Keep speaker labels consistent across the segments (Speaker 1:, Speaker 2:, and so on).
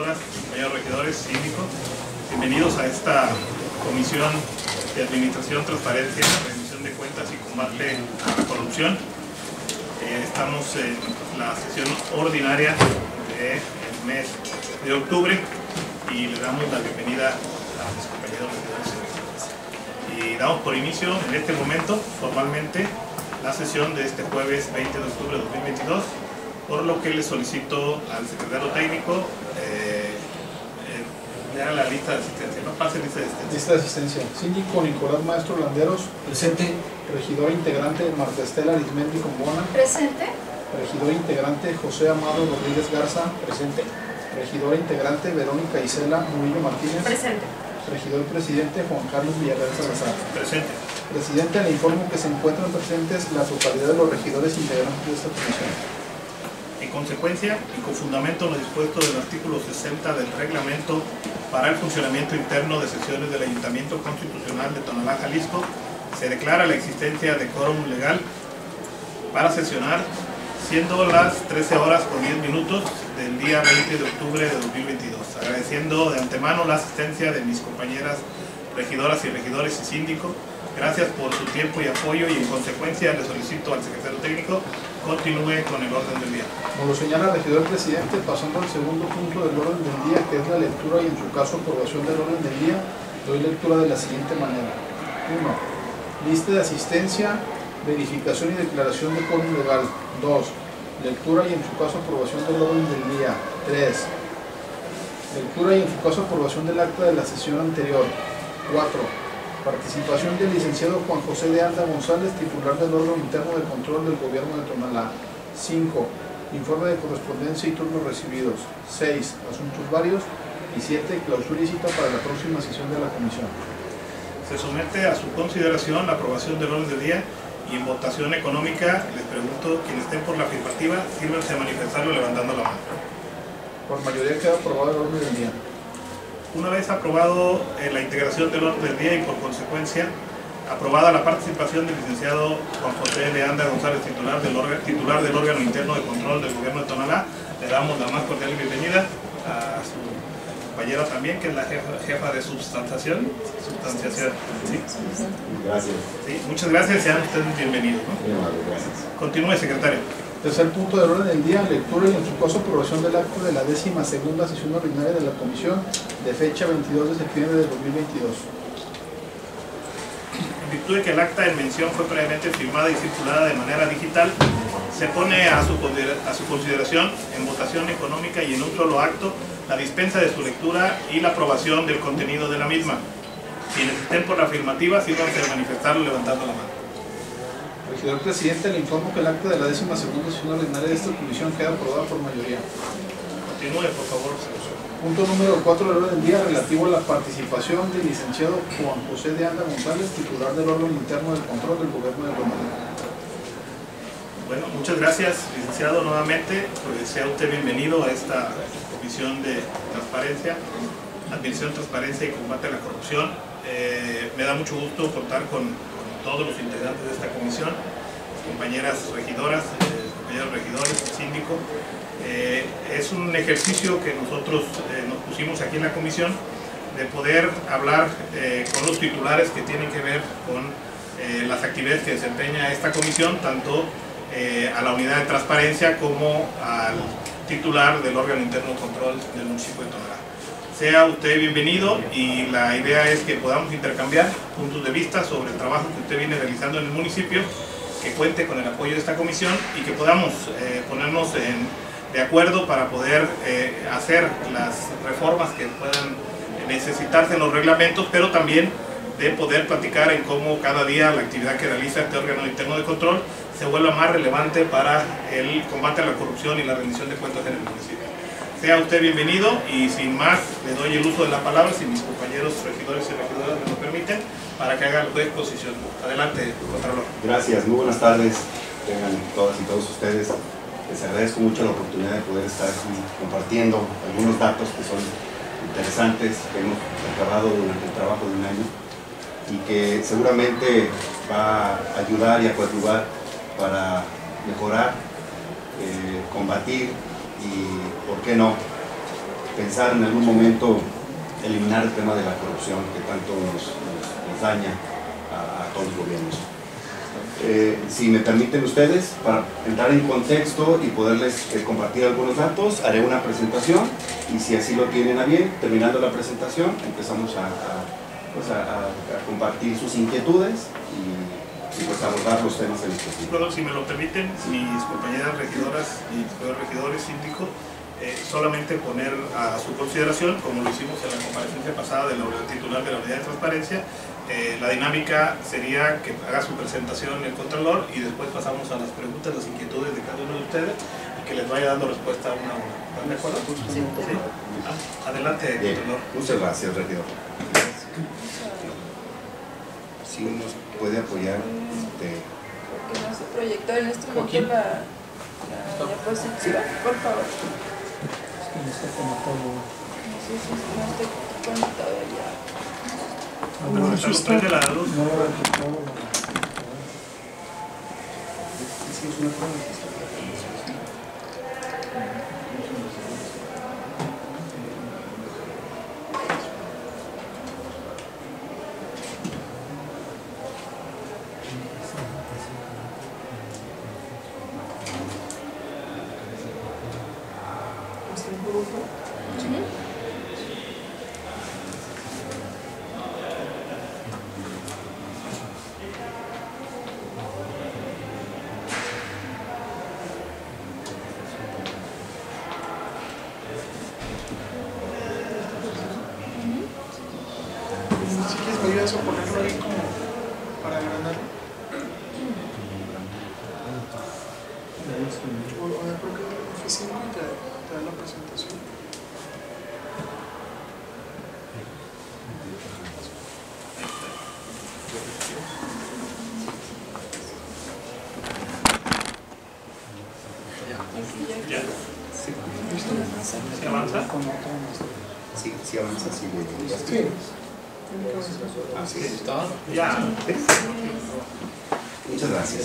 Speaker 1: regidoras, compañeros regidores, síndicos, bienvenidos a esta comisión de Administración, Transparencia, Rendición de Cuentas y Combate a la Corrupción. Estamos en la sesión ordinaria del mes de octubre y le damos la bienvenida a mis compañeros regidores. Y damos por inicio en este momento formalmente la sesión de este jueves 20 de octubre de 2022, por lo que le solicito al secretario técnico leer la lista de asistencia. No pase lista de asistencia.
Speaker 2: Lista de asistencia. Síndico Nicolás Maestro Landeros.
Speaker 3: Presente.
Speaker 2: Regidora integrante Marta Estela Arizmendi Combona.
Speaker 4: Presente.
Speaker 2: Regidor integrante José Amado Rodríguez Garza.
Speaker 3: Presente.
Speaker 2: Regidora integrante Verónica Isela Murillo Martínez.
Speaker 4: Presente.
Speaker 2: Regidor presidente Juan Carlos Villarreal Salazar.
Speaker 1: Presente.
Speaker 2: Presidente, le informo que se encuentran presentes la totalidad de los regidores integrantes de esta comisión.
Speaker 1: En consecuencia, y con fundamento en lo dispuesto del artículo 60 del reglamento para el funcionamiento interno de sesiones del Ayuntamiento Constitucional de Tonalá, Jalisco, se declara la existencia de quórum legal para sesionar, siendo las 13 horas con 10 minutos del día 20 de octubre de 2022. Agradeciendo de antemano la asistencia de mis compañeras regidoras y regidores y síndicos. Gracias por su tiempo y apoyo, y en consecuencia le solicito al secretario técnico continúe con el orden del día.
Speaker 2: Como lo señala el regidor presidente, pasando al segundo punto del orden del día, que es la lectura y en su caso aprobación del orden del día, doy lectura de la siguiente manera. 1. Lista de asistencia, verificación y declaración de quórum legal. 2. Lectura y en su caso aprobación del orden del día. 3. Lectura y en su caso aprobación del acta de la sesión anterior. 4. Participación del licenciado Juan José de Anda González, titular del órgano interno de control del gobierno de Tonalá. 5. Informe de correspondencia y turnos recibidos. 6. Asuntos varios. Y 7. Clausura y cita para la próxima sesión de la comisión.
Speaker 1: Se somete a su consideración la aprobación del orden del día, y en votación económica les pregunto, quienes estén por la afirmativa, sírvanse a manifestarlo levantando la mano.
Speaker 2: Por mayoría queda aprobado el orden del día.
Speaker 1: Una vez aprobado la integración del orden del día y por consecuencia aprobada la participación del licenciado Juan José de Anda González, titular del órgano interno de control del gobierno de Tonalá, le damos la más cordial bienvenida a su compañera también, que es la jefa de substanciación. ¿Sí?
Speaker 5: Gracias.
Speaker 1: Sí, muchas gracias, sean ustedes bienvenidos, ¿no?
Speaker 5: Muy amable, gracias.
Speaker 1: Continúe, secretario.
Speaker 2: Tercer punto del orden del día, lectura y en su caso aprobación del acto de la 12ª sesión ordinaria de la comisión de fecha 22 de septiembre de 2022.
Speaker 1: En virtud de que el acta en mención fue previamente firmada y circulada de manera digital, se pone a su consideración en votación económica y en un solo acto la dispensa de su lectura y la aprobación del contenido de la misma. Quienes estén por la afirmativa, sírvanse a manifestarlo levantando la mano.
Speaker 2: Regidor presidente, le informo que el acta de la 12ª sesión ordinaria de esta comisión queda aprobada por mayoría.
Speaker 1: Continúe, por favor, señor.
Speaker 2: Punto número 4 del orden del día, relativo a la participación del licenciado Juan José de Anda González, titular del órgano interno de control del gobierno de Tonalá.
Speaker 1: Bueno, muchas gracias, licenciado, nuevamente. Pues sea usted bienvenido a esta comisión de transparencia, administración, transparencia y combate a la corrupción. Me da mucho gusto contar con todos los integrantes de esta comisión, compañeras regidoras, compañeros regidores, síndico. Es un ejercicio que nosotros nos pusimos aquí en la comisión, de poder hablar con los titulares que tienen que ver con las actividades que desempeña esta comisión, tanto a la unidad de transparencia como al titular del órgano interno de control del municipio de Tonalá. Sea usted bienvenido, y la idea es que podamos intercambiar puntos de vista sobre el trabajo que usted viene realizando en el municipio, que cuente con el apoyo de esta comisión y que podamos ponernos de acuerdo para poder hacer las reformas que puedan necesitarse en los reglamentos, pero también de poder platicar en cómo cada día la actividad que realiza este órgano interno de control se vuelva más relevante para el combate a la corrupción y la rendición de cuentas en el municipio. Sea usted bienvenido, y sin más le doy el uso de la palabra, si mis compañeros regidores y regidoras me lo permiten, para que haga la exposición. Adelante, Contralor.
Speaker 5: Gracias, muy buenas tardes, tengan todas y todos ustedes. Les agradezco mucho la oportunidad de poder estar aquí compartiendo algunos datos que son interesantes, que hemos recabado durante el trabajo de un año y que seguramente va a ayudar y a coadyuvar para mejorar, combatir y, ¿por qué no?, pensar en algún momento eliminar el tema de la corrupción que tanto nos daña a todos los gobiernos. Si me permiten ustedes, para entrar en contexto y poderles compartir algunos datos, haré una presentación y si así lo tienen a bien, terminando la presentación, empezamos a compartir sus inquietudes y pues abordar los temas en discusión.
Speaker 1: Luego, si me lo permiten, mis compañeras regidoras y regidores síndicos, solamente poner a su consideración, como lo hicimos en la comparecencia pasada del titular de la Unidad de Transparencia, la dinámica sería que haga su presentación el Contralor y después pasamos a las preguntas, las inquietudes de cada uno de ustedes y que les vaya dando respuesta una a una. ¿Están de acuerdo? Sí. Adelante, Contralor.
Speaker 5: Muchas gracias, regidor. Si nos puede apoyar.
Speaker 3: Porque no se proyectó en este momento la diapositiva, por favor.
Speaker 2: Es que no está conectado.
Speaker 3: No sé si no está conectado ya.
Speaker 1: No, está prende la luz.
Speaker 2: No lo he detectado. Sí, es una prueba que está
Speaker 4: ¿Me ayudas a ponerlo ahí como para agrandarlo? O de creo que F5 y te da la presentación.
Speaker 1: Ya.
Speaker 5: Sí.
Speaker 1: ¿Se avanza?
Speaker 5: Sí, avanza, sí.
Speaker 4: Sí.
Speaker 5: Así es.
Speaker 1: Ya.
Speaker 5: Muchas gracias.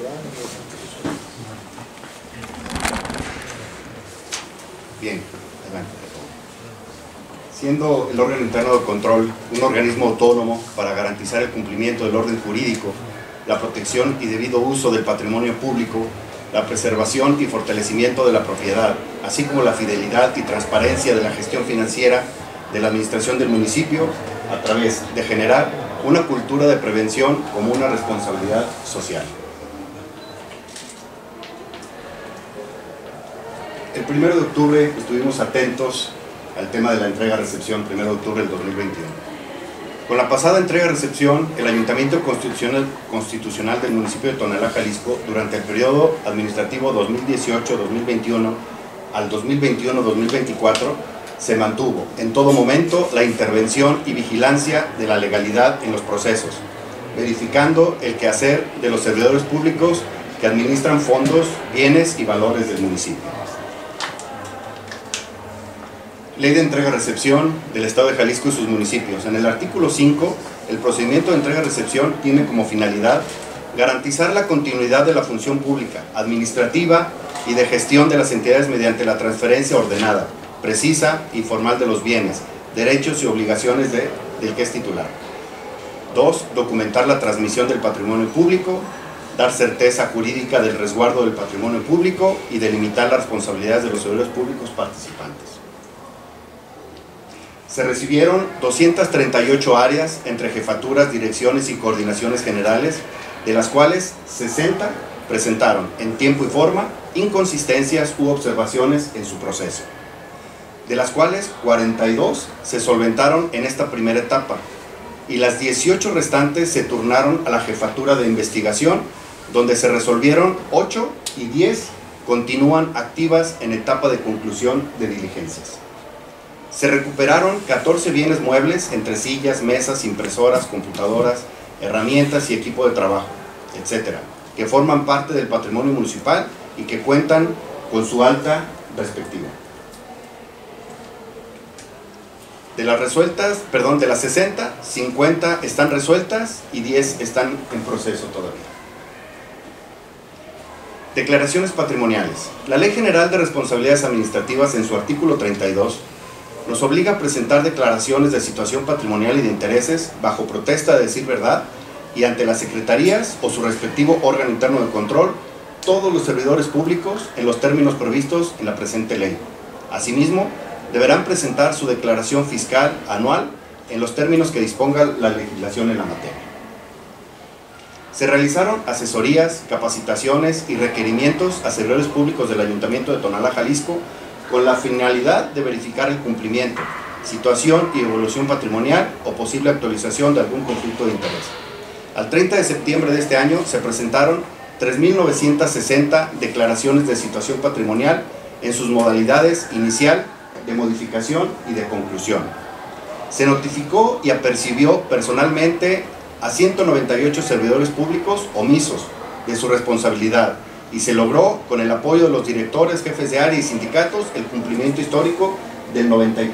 Speaker 5: Bien, adelante. Siendo el órgano interno de control un organismo autónomo para garantizar el cumplimiento del orden jurídico, la protección y debido uso del patrimonio público, la preservación y fortalecimiento de la propiedad, así como la fidelidad y transparencia de la gestión financiera de la administración del municipio, a través de generar una cultura de prevención como una responsabilidad social. El 1 de octubre estuvimos atentos al tema de la entrega-recepción, 1 de octubre del 2021. Con la pasada entrega-recepción, el Ayuntamiento Constitucional del municipio de Tonalá, Jalisco, durante el periodo administrativo 2018-2021 al 2021-2024, se mantuvo en todo momento la intervención y vigilancia de la legalidad en los procesos, verificando el quehacer de los servidores públicos que administran fondos, bienes y valores del municipio. Ley de entrega-recepción del Estado de Jalisco y sus municipios. En el artículo 5, el procedimiento de entrega-recepción tiene como finalidad garantizar la continuidad de la función pública, administrativa y de gestión de las entidades mediante la transferencia ordenada, precisa y formal de los bienes, derechos y obligaciones del que es titular. 2. Documentar la transmisión del patrimonio público, dar certeza jurídica del resguardo del patrimonio público y delimitar las responsabilidades de los servidores públicos participantes. Se recibieron 238 áreas entre jefaturas, direcciones y coordinaciones generales, de las cuales 60 presentaron en tiempo y forma inconsistencias u observaciones en su proceso, de las cuales 42 se solventaron en esta primera etapa y las 18 restantes se turnaron a la jefatura de investigación, donde se resolvieron 8 y 10 continúan activas en etapa de conclusión de diligencias. Se recuperaron 14 bienes muebles entre sillas, mesas, impresoras, computadoras, herramientas y equipo de trabajo, etcétera, que forman parte del patrimonio municipal y que cuentan con su alta respectiva. De las resueltas, de las 60, 50 están resueltas y 10 están en proceso todavía. Declaraciones patrimoniales. La Ley General de Responsabilidades Administrativas, en su artículo 32, nos obliga a presentar declaraciones de situación patrimonial y de intereses bajo protesta de decir verdad y ante las secretarías o su respectivo órgano interno de control, todos los servidores públicos en los términos previstos en la presente ley. Asimismo, deberán presentar su declaración fiscal anual en los términos que disponga la legislación en la materia. Se realizaron asesorías, capacitaciones y requerimientos a servidores públicos del Ayuntamiento de Tonalá, Jalisco, con la finalidad de verificar el cumplimiento, situación y evolución patrimonial o posible actualización de algún conflicto de interés. Al 30 de septiembre de este año se presentaron 3.960 declaraciones de situación patrimonial en sus modalidades inicial, de modificación y de conclusión. Se notificó y apercibió personalmente a 198 servidores públicos omisos de su responsabilidad y se logró, con el apoyo de los directores, jefes de área y sindicatos, el cumplimiento histórico del 94%.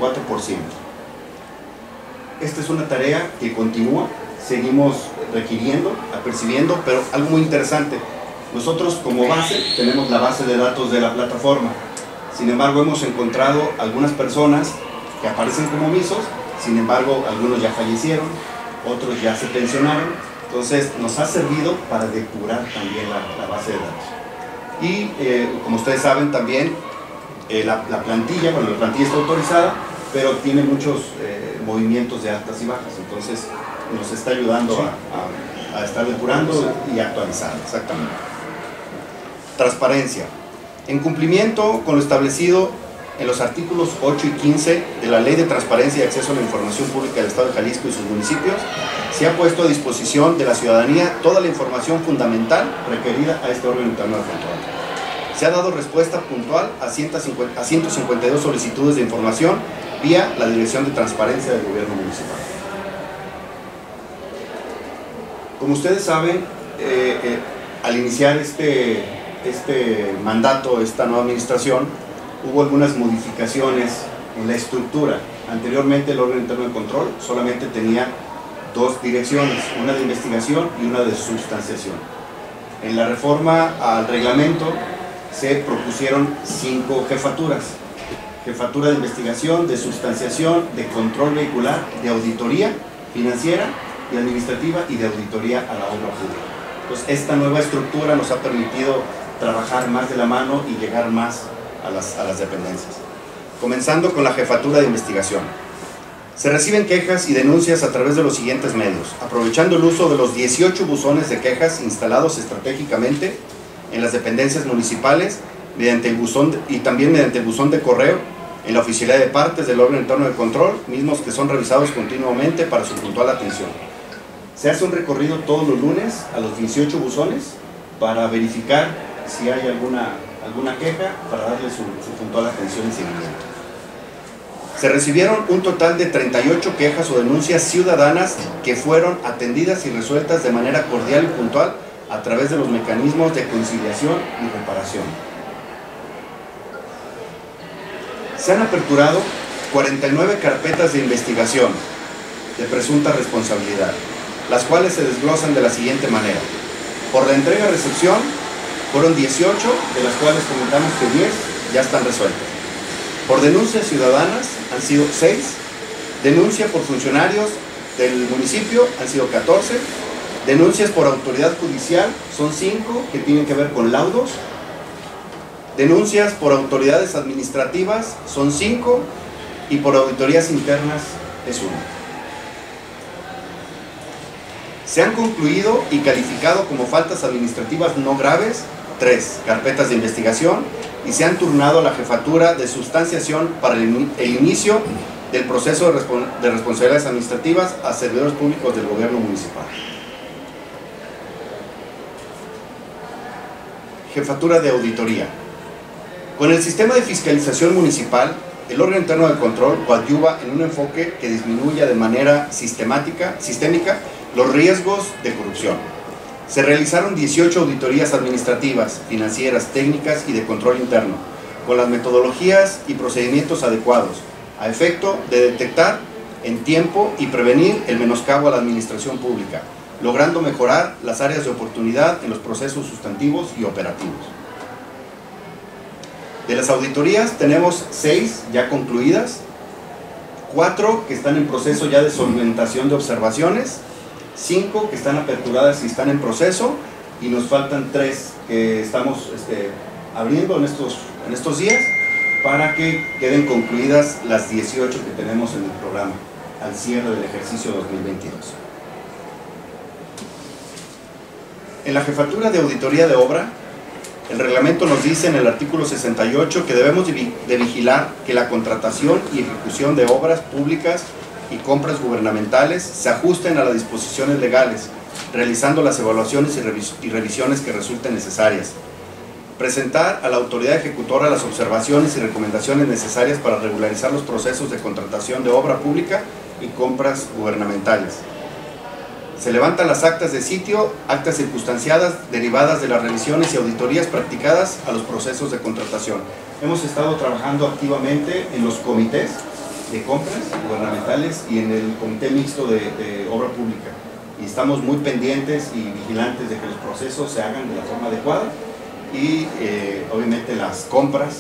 Speaker 5: Esta es una tarea que continúa, seguimos requiriendo, apercibiendo, pero algo muy interesante, nosotros como base tenemos la base de datos de la plataforma. Sin embargo, hemos encontrado algunas personas que aparecen como omisos, sin embargo, algunos ya fallecieron, otros ya se pensionaron, entonces nos ha servido para depurar también la base de datos. Y como ustedes saben también, la plantilla, bueno, la plantilla está autorizada, pero tiene muchos movimientos de altas y bajas, entonces nos está ayudando a estar depurando y actualizando, exactamente. Transparencia. En cumplimiento con lo establecido en los artículos 8 y 15 de la Ley de Transparencia y Acceso a la Información Pública del Estado de Jalisco y sus municipios, se ha puesto a disposición de la ciudadanía toda la información fundamental requerida a este órgano interno de control. Se ha dado respuesta puntual a 152 solicitudes de información vía la Dirección de Transparencia del Gobierno Municipal. Como ustedes saben, al iniciar este mandato, esta nueva administración, hubo algunas modificaciones en la estructura. Anteriormente el órgano interno de control solamente tenía dos direcciones, una de investigación y una de sustanciación. En la reforma al reglamento se propusieron 5 jefaturas: jefatura de investigación, de sustanciación, de control vehicular, de auditoría financiera y administrativa y de auditoría a la obra pública. Entonces, esta nueva estructura nos ha permitido trabajar más de la mano y llegar más a las dependencias. Comenzando con la jefatura de investigación. Se reciben quejas y denuncias a través de los siguientes medios, aprovechando el uso de los 18 buzones de quejas instalados estratégicamente en las dependencias municipales mediante el buzón y también mediante el buzón de correo en la oficialidad de partes del órgano interno de control, mismos que son revisados continuamente para su puntual atención. Se hace un recorrido todos los lunes a los 18 buzones para verificar si hay alguna queja, para darle su puntual atención y seguimiento. Se recibieron un total de 38 quejas o denuncias ciudadanas que fueron atendidas y resueltas de manera cordial y puntual a través de los mecanismos de conciliación y reparación. Se han aperturado 49 carpetas de investigación de presunta responsabilidad, las cuales se desglosan de la siguiente manera. Por la entrega-recepción fueron 18, de las cuales comentamos que 10 ya están resueltas. Por denuncias ciudadanas han sido 6, denuncia por funcionarios del municipio han sido 14, denuncias por autoridad judicial son 5 que tienen que ver con laudos, denuncias por autoridades administrativas son 5 y por auditorías internas es 1. Se han concluido y calificado como faltas administrativas no graves 3 carpetas de investigación y se han turnado a la jefatura de sustanciación para el inicio del proceso de responsabilidades administrativas a servidores públicos del gobierno municipal. Jefatura de auditoría. Con el sistema de fiscalización municipal, el órgano interno de control coadyuva en un enfoque que disminuya de manera sistémica los riesgos de corrupción. Se realizaron 18 auditorías administrativas, financieras, técnicas y de control interno, con las metodologías y procedimientos adecuados, a efecto de detectar en tiempo y prevenir el menoscabo a la administración pública, logrando mejorar las áreas de oportunidad en los procesos sustantivos y operativos. De las auditorías tenemos 6 ya concluidas, 4 que están en proceso ya de solventación de observaciones, 5 que están aperturadas y están en proceso, y nos faltan 3 que estamos abriendo en estos días para que queden concluidas las 18 que tenemos en el programa al cierre del ejercicio 2022. En la Jefatura de Auditoría de Obra, el reglamento nos dice en el artículo 68 que debemos de vigilar que la contratación y ejecución de obras públicas y compras gubernamentales se ajusten a las disposiciones legales, realizando las evaluaciones y revisiones que resulten necesarias. Presentar a la autoridad ejecutora las observaciones y recomendaciones necesarias para regularizar los procesos de contratación de obra pública y compras gubernamentales. Se levantan las actas de sitio, actas circunstanciadas derivadas de las revisiones y auditorías practicadas a los procesos de contratación. Hemos estado trabajando activamente en los comités de compras gubernamentales y en el comité mixto de obra pública. Y estamos muy pendientes y vigilantes de que los procesos se hagan de la forma adecuada y obviamente las compras,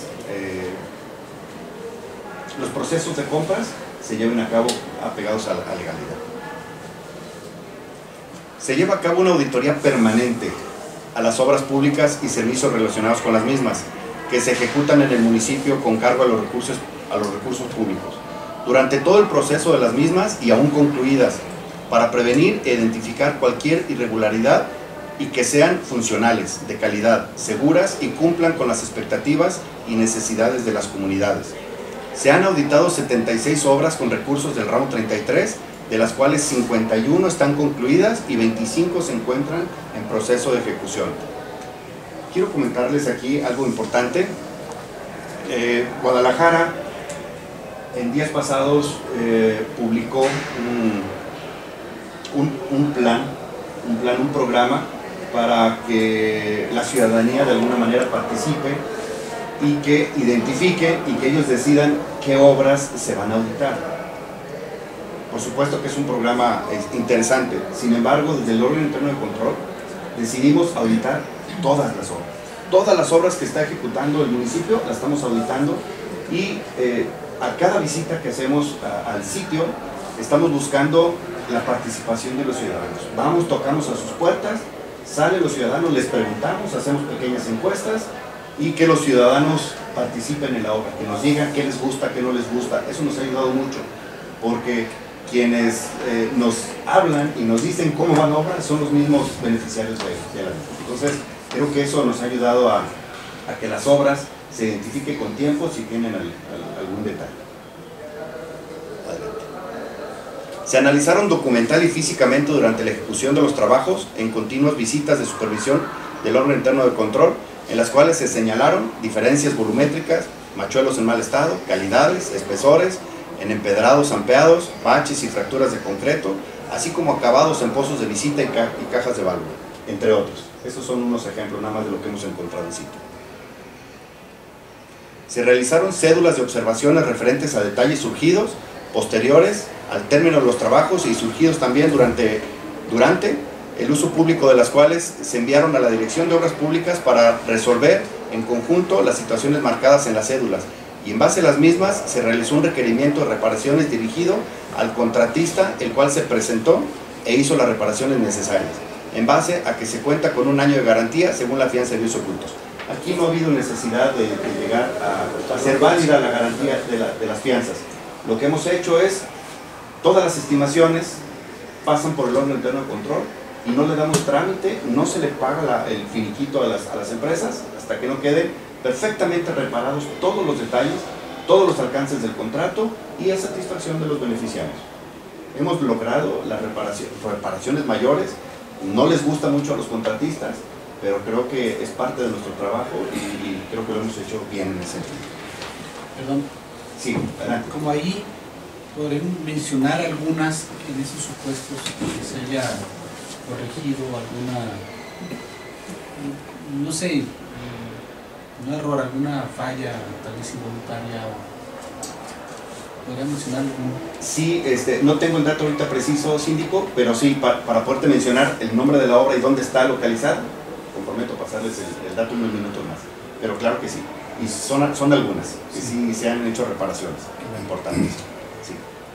Speaker 5: los procesos de compras se lleven a cabo apegados a la legalidad. Se lleva a cabo una auditoría permanente a las obras públicas y servicios relacionados con las mismas, que se ejecutan en el municipio con cargo a los recursos públicos, durante todo el proceso de las mismas y aún concluidas, para prevenir e identificar cualquier irregularidad y que sean funcionales, de calidad, seguras y cumplan con las expectativas y necesidades de las comunidades. Se han auditado 76 obras con recursos del ramo 33, de las cuales 51 están concluidas y 25 se encuentran en proceso de ejecución. Quiero comentarles aquí algo importante. Guadalajara en días pasados publicó un programa para que la ciudadanía de alguna manera participe y que identifique y que ellos decidan qué obras se van a auditar. Por supuesto que es un programa interesante, sin embargo, desde el órgano interno de control decidimos auditar todas las obras. Todas las obras que está ejecutando el municipio las estamos auditando y a cada visita que hacemos al sitio estamos buscando la participación de los ciudadanos. Vamos, tocamos a sus puertas, salen los ciudadanos, les preguntamos, hacemos pequeñas encuestas y que los ciudadanos participen en la obra, que nos digan qué les gusta, qué no les gusta. Eso nos ha ayudado mucho, porque quienes nos hablan y nos dicen cómo van obras son los mismos beneficiarios de la misma. Entonces, creo que eso nos ha ayudado a que las obras se identifiquen con tiempo si tienen algún detalle. Adelante. Se analizaron documental y físicamente durante la ejecución de los trabajos en continuas visitas de supervisión del órgano interno de control, en las cuales se señalaron diferencias volumétricas, machuelos en mal estado, calidades, espesores, en empedrados ampeados, baches y fracturas de concreto, así como acabados en pozos de visita y cajas de válvula, entre otros. Estos son unos ejemplos nada más de lo que hemos encontrado en sitio. Se realizaron cédulas de observaciones referentes a detalles surgidos, posteriores al término de los trabajos y surgidos también durante el uso público, de las cuales se enviaron a la Dirección de Obras Públicas para resolver en conjunto las situaciones marcadas en las cédulas, y en base a las mismas se realizó un requerimiento de reparaciones dirigido al contratista, el cual se presentó e hizo las reparaciones necesarias, en base a que se cuenta con un año de garantía según la fianza de bienes ocultos. Aquí no ha habido necesidad de llegar a hacer válida la garantía de las fianzas. Lo que hemos hecho es, todas las estimaciones pasan por el órgano interno de control y no le damos trámite, no se le paga el finiquito a las empresas hasta que no queden perfectamente reparados todos los detalles, todos los alcances del contrato y a satisfacción de los beneficiarios. Hemos logrado las reparaciones mayores, no les gusta mucho a los contratistas, pero creo que es parte de nuestro trabajo y creo que lo hemos hecho bien en ese sentido.
Speaker 6: Perdón.
Speaker 5: Sí, adelante.
Speaker 6: Como ahí podremos mencionar algunas en esos supuestos que se haya corregido, alguna, no sé, un error, alguna falla tal vez involuntaria. ¿Podría mencionar algún?
Speaker 5: Sí, no tengo el dato ahorita preciso, síndico, pero sí, para poderte mencionar el nombre de la obra y dónde está localizada, comprometo a pasarles el dato unos minutos más. Pero claro que sí, y son algunas, que sí se han hecho reparaciones importantes. Sí.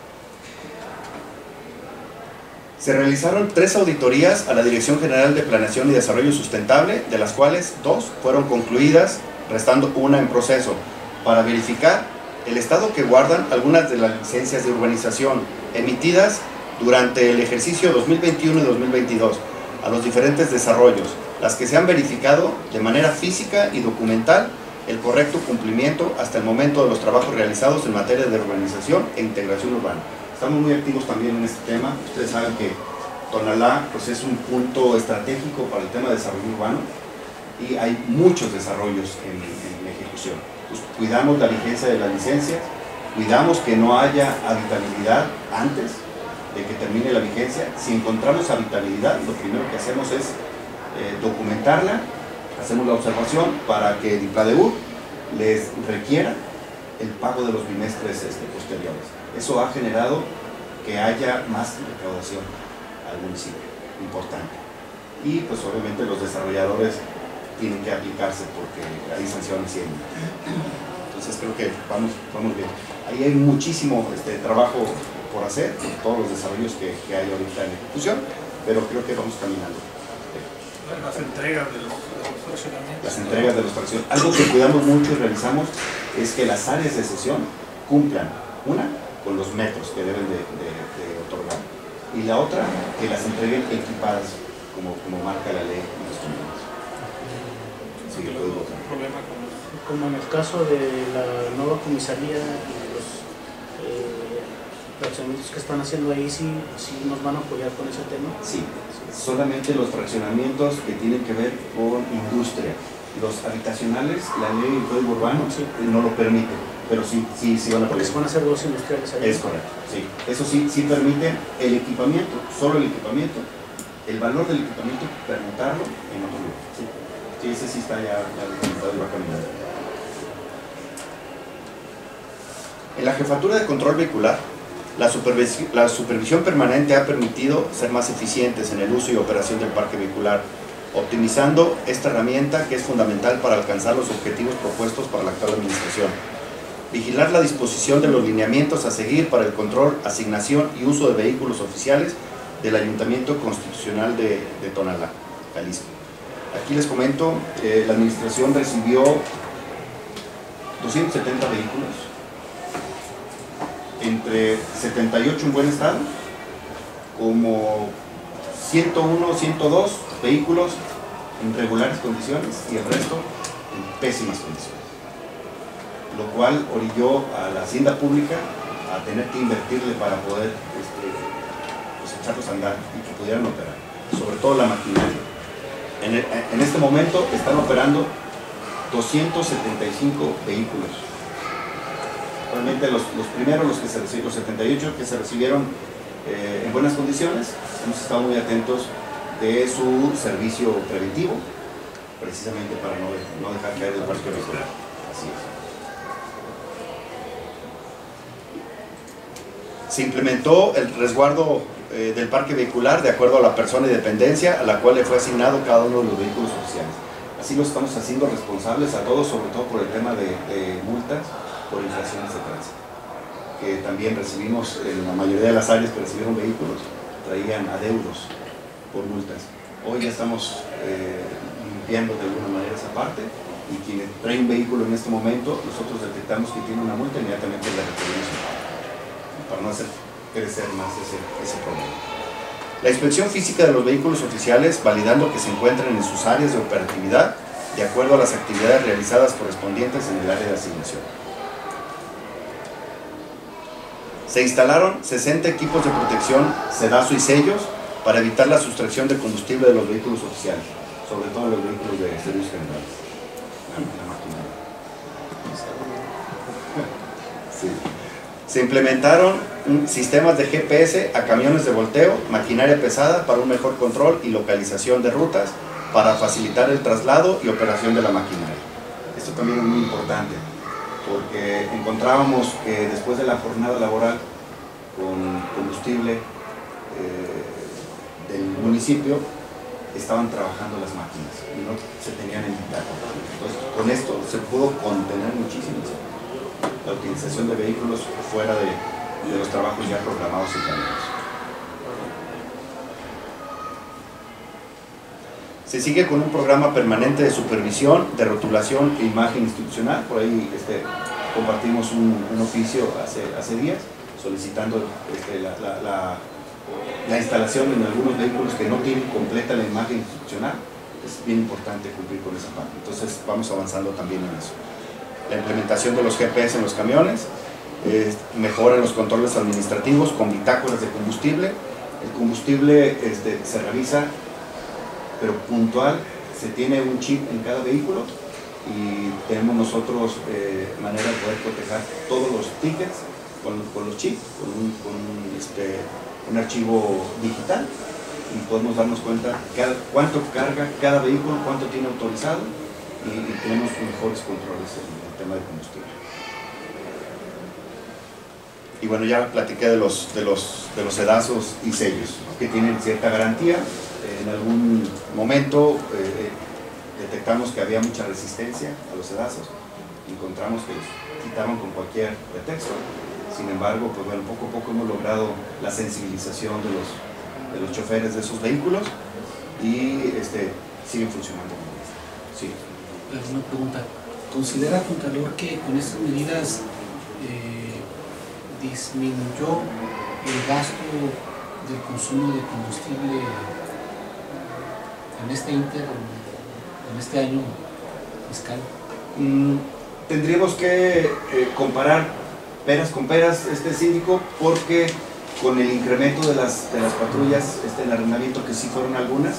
Speaker 5: Se realizaron 3 auditorías a la Dirección General de Planeación y Desarrollo Sustentable, de las cuales 2 fueron concluidas, restando una en proceso, para verificar el estado que guardan algunas de las licencias de urbanización emitidas durante el ejercicio 2021 y 2022 a los diferentes desarrollos, las que se han verificado de manera física y documental el correcto cumplimiento hasta el momento de los trabajos realizados en materia de urbanización e integración urbana. Estamos muy activos también en este tema. Ustedes saben que Tonalá pues, es un punto estratégico para el tema de desarrollo urbano y hay muchos desarrollos en ejecución. Pues, cuidamos la vigencia de la licencia, cuidamos que no haya habitabilidad antes de que termine la vigencia. Si encontramos habitabilidad, lo primero que hacemos es documentarla, hacemos la observación para que el IPLADEUR les requiera el pago de los bimestres posteriores. Eso ha generado que haya más recaudación al municipio, importante. Y pues obviamente los desarrolladores tienen que aplicarse porque hay sanciones siempre. Entonces creo que vamos bien. Ahí hay muchísimo trabajo por hacer, por todos los desarrollos que hay ahorita en ejecución, pero creo que vamos caminando.
Speaker 1: Las entregas de los fraccionamientos.
Speaker 5: Las entregas de los fraccionamientos. Algo que cuidamos mucho y realizamos es que las áreas de cesión cumplan, una, con los metros que deben de otorgar, y la otra, que las entreguen equipadas, como marca la ley y los convenios. Sí, que lo digo.
Speaker 1: Problema con los...
Speaker 7: Como en el caso de la nueva comisaría y los fraccionamientos que están haciendo ahí, ¿sí nos van a apoyar con ese tema?
Speaker 5: Sí, solamente los fraccionamientos que tienen que ver con industria. Los habitacionales, la ley del código urbano no lo permite, pero sí van a
Speaker 7: porque se van a hacer 2 industriales ahí.
Speaker 5: Es correcto, sí. Eso sí permite el equipamiento, solo el equipamiento, el valor del equipamiento, permutarlo en otro lugar. Sí, ese sí está ya documentado y va caminando. En la Jefatura de Control Vehicular, la supervisión permanente ha permitido ser más eficientes en el uso y operación del parque vehicular, optimizando esta herramienta que es fundamental para alcanzar los objetivos propuestos para la actual administración. Vigilar la disposición de los lineamientos a seguir para el control, asignación y uso de vehículos oficiales del Ayuntamiento Constitucional de Tonalá, Jalisco. Aquí les comento, la administración recibió 270 vehículos, entre 78 en buen estado, como 101, 102 vehículos en regulares condiciones y el resto en pésimas condiciones, lo cual orilló a la hacienda pública a tener que invertirle para poder pues echarlos a andar y que pudieran operar, sobre todo la maquinaria. En este momento están operando 275 vehículos. Realmente los primeros, los 78 que se recibieron en buenas condiciones, hemos estado muy atentos de su servicio preventivo, precisamente para no dejar caer el parque vehicular. Así es. Se implementó el resguardo del parque vehicular de acuerdo a la persona y dependencia a la cual le fue asignado cada uno de los vehículos oficiales. Así lo estamos haciendo responsables a todos, sobre todo por el tema de multas por infracciones de tránsito, que también recibimos, en la mayoría de las áreas que recibieron vehículos, traían adeudos por multas. Hoy ya estamos limpiando de alguna manera esa parte, y quien trae un vehículo en este momento, nosotros detectamos que tiene una multa, inmediatamente le requerimos para no hacer crecer más ese problema. La inspección física de los vehículos oficiales, validando que se encuentren en sus áreas de operatividad de acuerdo a las actividades realizadas correspondientes en el área de asignación. Se instalaron 60 equipos de protección, sedazo y sellos para evitar la sustracción de combustible de los vehículos oficiales, sobre todo en los vehículos de servicios generales. La maquinaria. Sí. Se implementaron sistemas de GPS a camiones de volteo, maquinaria pesada para un mejor control y localización de rutas para facilitar el traslado y operación de la maquinaria. Esto también es muy importante, porque encontrábamos que después de la jornada laboral con combustible del municipio estaban trabajando las máquinas y no se tenían en inventario. Entonces, con esto se pudo contener muchísimo la utilización de vehículos fuera de los trabajos ya programados y planeados. Se sigue con un programa permanente de supervisión, de rotulación e imagen institucional. Por ahí compartimos un oficio hace días solicitando la instalación en algunos vehículos que no tienen completa la imagen institucional. Es bien importante cumplir con esa parte. Entonces vamos avanzando también en eso. La implementación de los GPS en los camiones, mejora en los controles administrativos con bitácoras de combustible. El combustible se revisa, pero puntual, se tiene un chip en cada vehículo y tenemos nosotros manera de poder proteger todos los tickets con los chips, con un archivo digital, y podemos darnos cuenta cuánto carga cada vehículo, cuánto tiene autorizado, y tenemos mejores controles en el tema de combustible. Y bueno, ya platiqué de los sedazos y sellos, ¿no?, que tienen cierta garantía. En algún momento detectamos que había mucha resistencia a los sedazos, encontramos que los quitaban con cualquier pretexto. Sin embargo, pues bueno, poco a poco hemos logrado la sensibilización de los choferes de esos vehículos y siguen funcionando. Sí.
Speaker 6: Una pregunta, ¿considera, Contralor, que con estas medidas disminuyó el gasto del consumo de combustible en este año fiscal?
Speaker 5: Tendríamos que comparar peras con peras, síndico, porque con el incremento de las patrullas, el arrendamiento, que sí fueron algunas,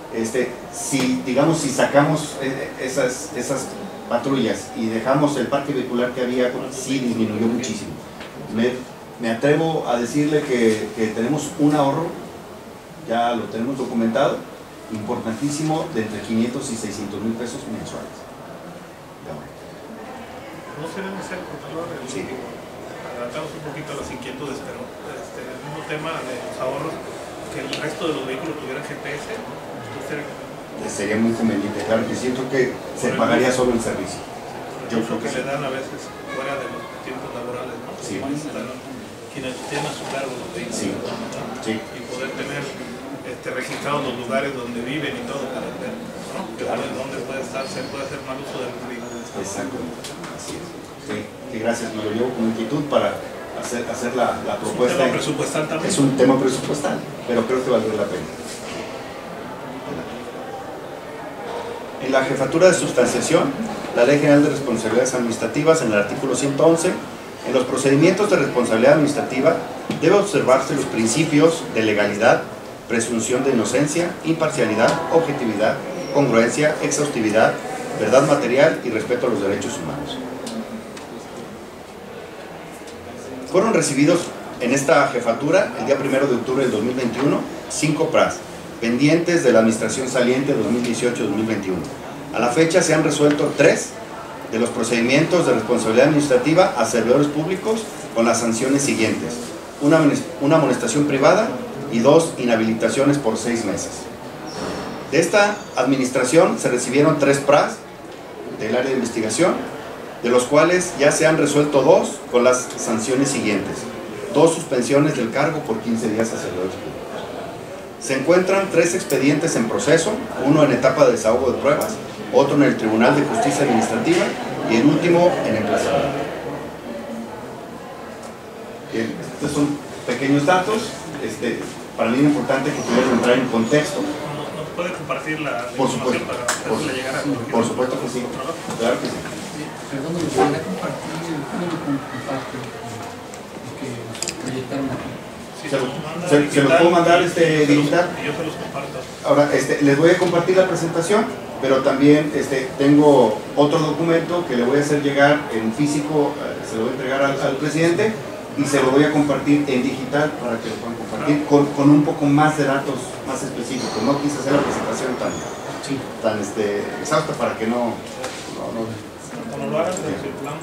Speaker 5: si sacamos esas patrullas y dejamos el parque vehicular que había, sí disminuyó muchísimo. Me atrevo a decirle que tenemos un ahorro, ya lo tenemos documentado, importantísimo, de entre 500 y 600 mil pesos mensuales.
Speaker 1: No se debe ser, por favor,
Speaker 5: sí.
Speaker 1: Adelantamos un poquito las inquietudes, pero el mismo tema de los ahorros, que el resto de los vehículos tuvieran GPS, ¿no?
Speaker 5: Sería muy conveniente, claro, que siento que se pagaría solo el servicio.
Speaker 1: Yo creo que le dan a veces fuera de los tiempos laborales, ¿no?
Speaker 5: Sí.
Speaker 1: Quienes tienen a su cargo los vehículos,
Speaker 5: sí.
Speaker 1: ¿no?
Speaker 5: Sí.
Speaker 1: Y poder tener registrados los lugares donde viven y todo para ver, ¿no? Claro. Dónde puede estar, se puede hacer mal uso del vehículo.
Speaker 5: Exacto, así es. Sí, gracias, me lo llevo con inquietud para hacer la propuesta.
Speaker 1: Es un tema presupuestal también.
Speaker 5: Es un tema presupuestal, pero creo que valdría la pena. En la jefatura de sustanciación, la Ley General de Responsabilidades Administrativas, en el artículo 111, en los procedimientos de responsabilidad administrativa debe observarse los principios de legalidad, presunción de inocencia, imparcialidad, objetividad, congruencia, exhaustividad, verdad material y respeto a los derechos humanos. Fueron recibidos en esta jefatura, el día 1 de octubre del 2021, 5 PRAs, pendientes de la administración saliente 2018-2021. A la fecha se han resuelto 3 de los procedimientos de responsabilidad administrativa a servidores públicos con las sanciones siguientes: una amonestación privada y 2 inhabilitaciones por 6 meses. De esta administración se recibieron 3 PRAs del área de investigación, de los cuales ya se han resuelto 2 con las sanciones siguientes: 2 suspensiones del cargo por 15 días a servidores públicos. Se encuentran 3 expedientes en proceso, uno en etapa de desahogo de pruebas, otro en el Tribunal de Justicia Administrativa y el último en emplazamiento. Bien, estos son pequeños datos. Para mí es importante que puedan entrar en contexto.
Speaker 1: ¿Nos puede compartir la
Speaker 5: por supuesto,
Speaker 1: para hacerle llegar a
Speaker 5: por supuesto que sí, claro que sí.
Speaker 6: Perdón, me gustaría compartir el compacto que proyectaron aquí.
Speaker 1: Sí,
Speaker 5: se los puedo mandar digital.
Speaker 1: Yo se los comparto.
Speaker 5: Ahora, les voy a compartir la presentación, pero también tengo otro documento que le voy a hacer llegar en físico, se lo voy a entregar al presidente, y se lo voy a compartir en digital para que lo puedan compartir con un poco más de datos más específicos. No quise hacer la presentación tan exhausta para que no
Speaker 1: Cuando lo hagan, lo circulamos.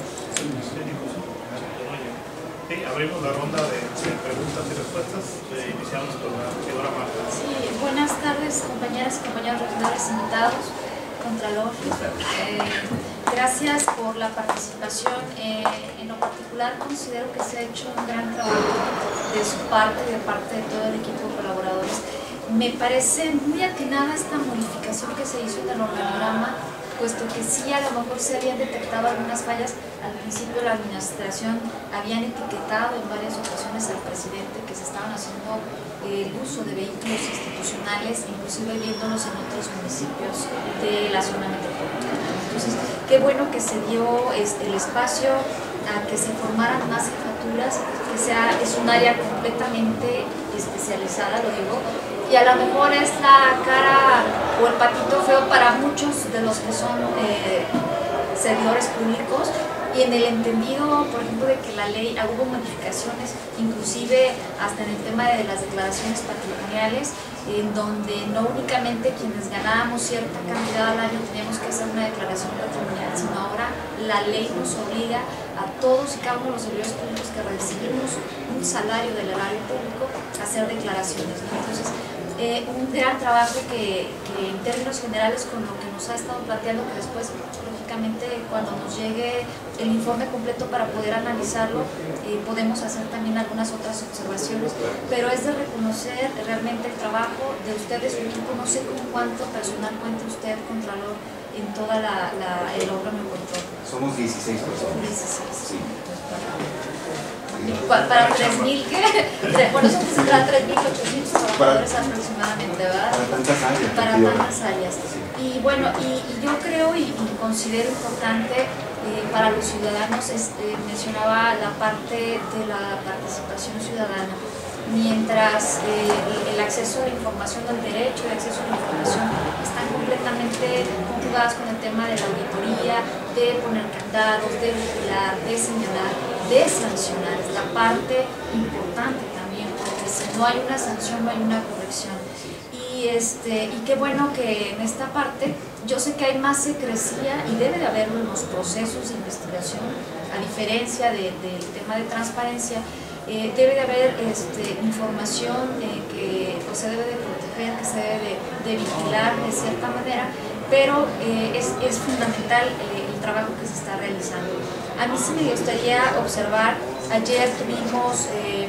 Speaker 1: Sí, abrimos la ronda de preguntas y respuestas. Iniciamos con la regidora Marta.
Speaker 8: Sí, buenas tardes, compañeras y compañeros regidores invitados, Contralor. Gracias por la participación. En lo particular considero que se ha hecho un gran trabajo de su parte y de parte de todo el equipo de colaboradores. me parece muy atinada esta modificación que se hizo en el organigrama, puesto que sí, a lo mejor se habían detectado algunas fallas. Al principio la administración habían etiquetado en varias ocasiones al presidente que se estaban haciendo el uso de vehículos institucionales, inclusive viéndolos en otros municipios de la zona metropolitana. Entonces, qué bueno que se dio el espacio a que se formaran más jefaturas, que es un área completamente especializada, lo digo, y a lo mejor es la cara o el patito feo para muchos de los que son servidores públicos, y en el entendido, por ejemplo, de que la ley, hubo modificaciones, inclusive hasta en el tema de las declaraciones patrimoniales, en donde no únicamente quienes ganábamos cierta cantidad al año teníamos que hacer una declaración patrimonial, sino ahora la ley nos obliga a todos y cada uno de los servidores públicos que recibimos un salario del erario público a hacer declaraciones, ¿no? Entonces, un gran trabajo que en términos generales con lo que nos ha estado planteando, que después lógicamente cuando nos llegue el informe completo para poder analizarlo podemos hacer también algunas otras observaciones, pero es de reconocer realmente el trabajo de ustedes, su equipo. No sé con cuánto personal cuenta usted, Contralor, en toda el órgano de control.
Speaker 5: Somos 16 personas.
Speaker 8: 16.
Speaker 5: Sí.
Speaker 8: Para 3.000, ¿qué? Bueno, eso tendrá 3.800 trabajadores aproximadamente, ¿verdad?
Speaker 5: Para tantas áreas.
Speaker 8: Para tantas áreas.
Speaker 5: Sí.
Speaker 8: Y bueno, y yo creo y considero importante para los ciudadanos, mencionaba la parte de la participación ciudadana. Mientras el acceso a la información, el derecho de acceso a la información están completamente conjugadas con el tema de la auditoría, de poner candados, de vigilar, de señalar, de sancionar. Es la parte importante también, porque si no hay una sanción no hay una corrección. Y qué bueno que en esta parte yo sé que hay más secrecía y debe de haberlo en los procesos de investigación, a diferencia del tema de transparencia. Debe de haber información que pues, se debe de proteger, que se debe de vigilar de cierta manera, pero es fundamental el trabajo que se está realizando. A mí sí me gustaría observar, ayer tuvimos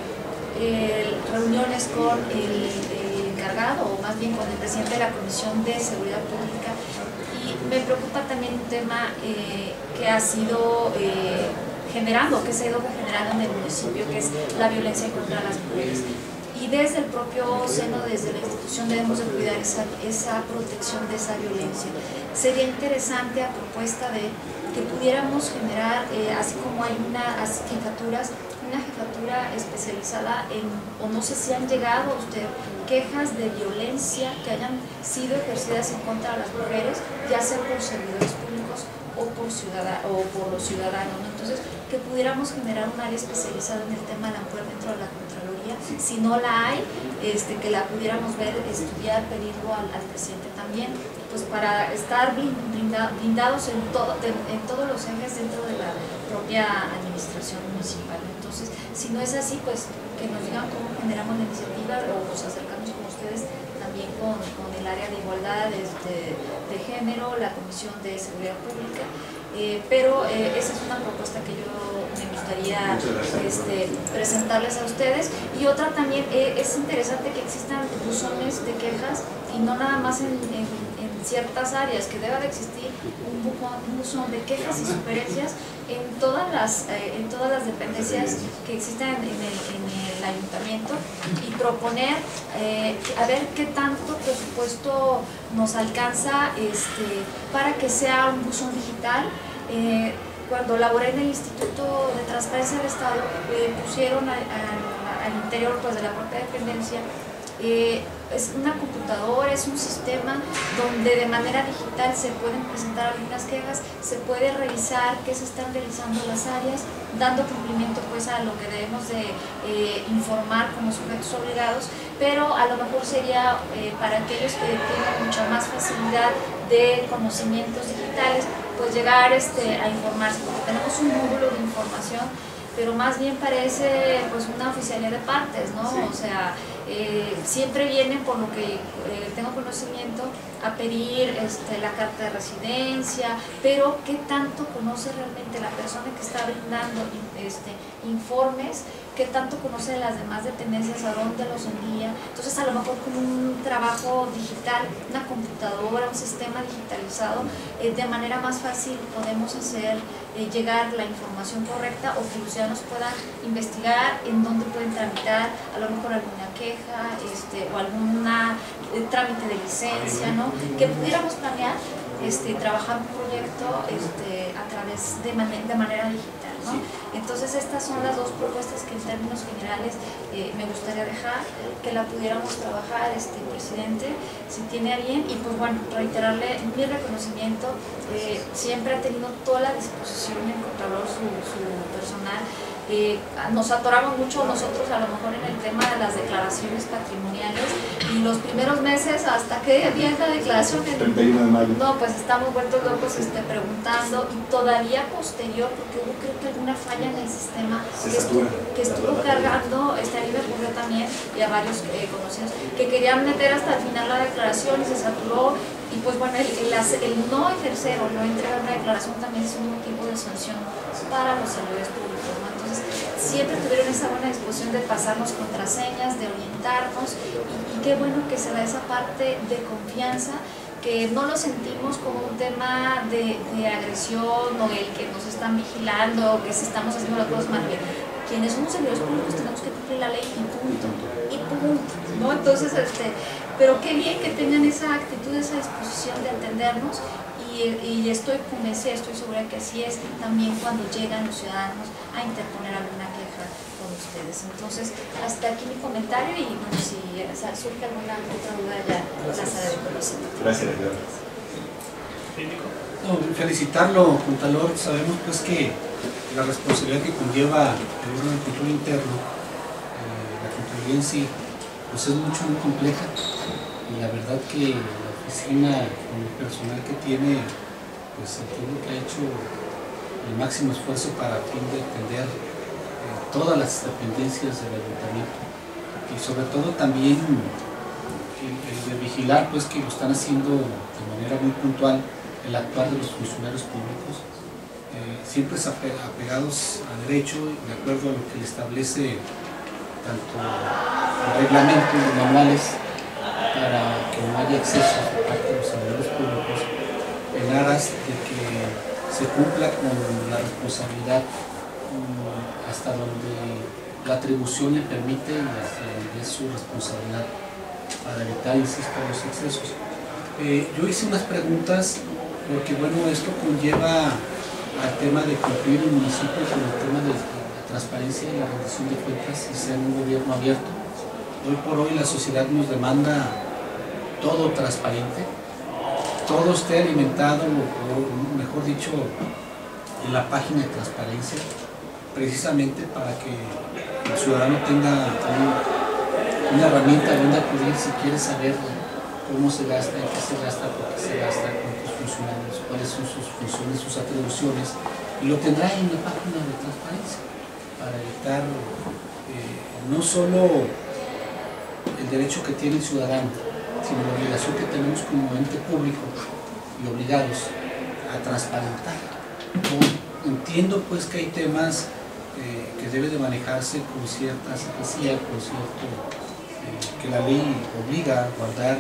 Speaker 8: reuniones con el encargado, o más bien con el presidente de la Comisión de Seguridad Pública, y me preocupa también un tema que ha sido que se ha ido generando en el municipio, que es la violencia contra las mujeres. Y desde el propio seno, desde la institución, debemos de cuidar esa protección de esa violencia. Sería interesante, a propuesta de que pudiéramos generar, así como hay unas jefaturas, una jefatura especializada en, o no sé si han llegado a usted, quejas de violencia que hayan sido ejercidas en contra de las mujeres, ya sea por servidores públicos o por los ciudadanos, ¿no? Entonces, que pudiéramos generar un área especializada en el tema de la mujer dentro de la Contraloría, si no la hay, que la pudiéramos ver, estudiar, pedirlo al presidente también, pues para estar blindados en todos los ejes dentro de la propia administración municipal. Entonces, si no es así, pues que nos digan cómo generamos la iniciativa o nos acercamos con ustedes también con el área de igualdad de género, la Comisión de Seguridad Pública, pero esa es una propuesta que yo me gustaría presentarles a ustedes. Y otra también, es interesante que existan buzones de quejas y no nada más en ciertas áreas, que deba de existir un buzón de quejas y sugerencias en todas las dependencias que existen en el ayuntamiento, y proponer a ver qué tanto presupuesto nos alcanza para que sea un buzón digital. Cuando laboré en el Instituto de Transparencia del Estado, pusieron al interior pues, de la propia dependencia es una computadora, es un sistema donde de manera digital se pueden presentar algunas quejas, se puede revisar qué se están realizando las áreas, dando cumplimiento pues a lo que debemos de informar como sujetos obligados, pero a lo mejor sería para aquellos que tengan mucha más facilidad de conocimientos digitales, pues llegar a informarse, porque tenemos un módulo de información, pero más bien parece pues una oficialía de partes, ¿no? Sí. O sea, siempre vienen, por lo que tengo conocimiento, a pedir la carta de residencia, pero ¿qué tanto conoce realmente la persona que está brindando informes? ¿Qué tanto conoce de las demás dependencias? ¿A dónde los envía? Entonces, a lo mejor con un trabajo digital, una computadora, un sistema digitalizado, de manera más fácil podemos hacer llegar la información correcta, o que los ciudadanos puedan investigar en dónde pueden tramitar a lo mejor alguna queja o alguna trámite de licencia, ¿no? Que pudiéramos planear trabajar un proyecto a través de manera digital, ¿no? Entonces, estas son las dos propuestas que en términos generales me gustaría dejar, que la pudiéramos trabajar, presidente, si tiene a bien. Y pues bueno, reiterarle mi reconocimiento, siempre ha tenido toda la disposición en Contralor su personal. Nos atoramos mucho nosotros a lo mejor en el tema de las declaraciones patrimoniales, y los primeros meses, hasta que día es la declaración,
Speaker 5: 31 de mayo.
Speaker 8: No, pues estamos vueltos locos preguntando, y todavía posterior, porque hubo creo que alguna falla en el sistema que estuvo cargando, a mí me ocurrió también, y a varios conocidos, que querían meter hasta el final la declaración y se saturó. Y pues bueno, el no ejercer o no entregar una declaración también es un motivo de sanción para los servidores públicos, ¿no? Entonces, siempre tuvieron esa buena disposición de pasarnos contraseñas, de orientarnos, y qué bueno que se da esa parte de confianza, que no lo sentimos como un tema de agresión, o el que nos están vigilando, o que si estamos haciendo las cosas mal. Quienes somos servidores públicos tenemos que cumplir la ley, y punto, ¿no? Entonces, pero qué bien que tengan esa actitud, esa disposición de atendernos, y estoy convencida, estoy segura que así es también cuando llegan los ciudadanos a interponer alguna queja con ustedes. Entonces, hasta aquí mi comentario, y bueno, si surge alguna otra duda ya las haré de conocimiento.
Speaker 5: Gracias,
Speaker 6: no, felicitarlo, Contralor. Sabemos pues que la responsabilidad que conlleva el órgano de control interno, la Contraloría en sí, pues es muy compleja, y la verdad que la oficina, con el personal que tiene, pues entiendo que ha hecho el máximo esfuerzo para fin de atender todas las dependencias del ayuntamiento, y sobre todo también el de vigilar pues que lo están haciendo de manera muy puntual el actuar de los funcionarios públicos, siempre apegados a derecho, de acuerdo a lo que le establece tanto el reglamento y los manuales, para que no haya exceso por parte de los servidores públicos, en aras de que se cumpla con la responsabilidad hasta donde la atribución le permite, y hasta donde es su responsabilidad, para evitar, insisto, los excesos. Yo hice unas preguntas porque bueno, esto conlleva al tema de cumplir el municipio con el tema de la transparencia y la rendición de cuentas, y ser un gobierno abierto. Hoy por hoy la sociedad nos demanda todo transparente, todo esté alimentado, o mejor dicho, en la página de transparencia, precisamente para que el ciudadano tenga una herramienta donde acudir si quiere saber cómo se gasta, en qué se gasta, por qué se gasta, cuántos funcionarios, cuáles son sus funciones, sus atribuciones, y lo tendrá en la página de transparencia, para evitar no solo el derecho que tiene el ciudadano, sino la obligación que tenemos como ente público y obligados a transparentar. Entiendo pues que hay temas que debe de manejarse con cierta secrecía, con cierto, que la ley obliga a guardar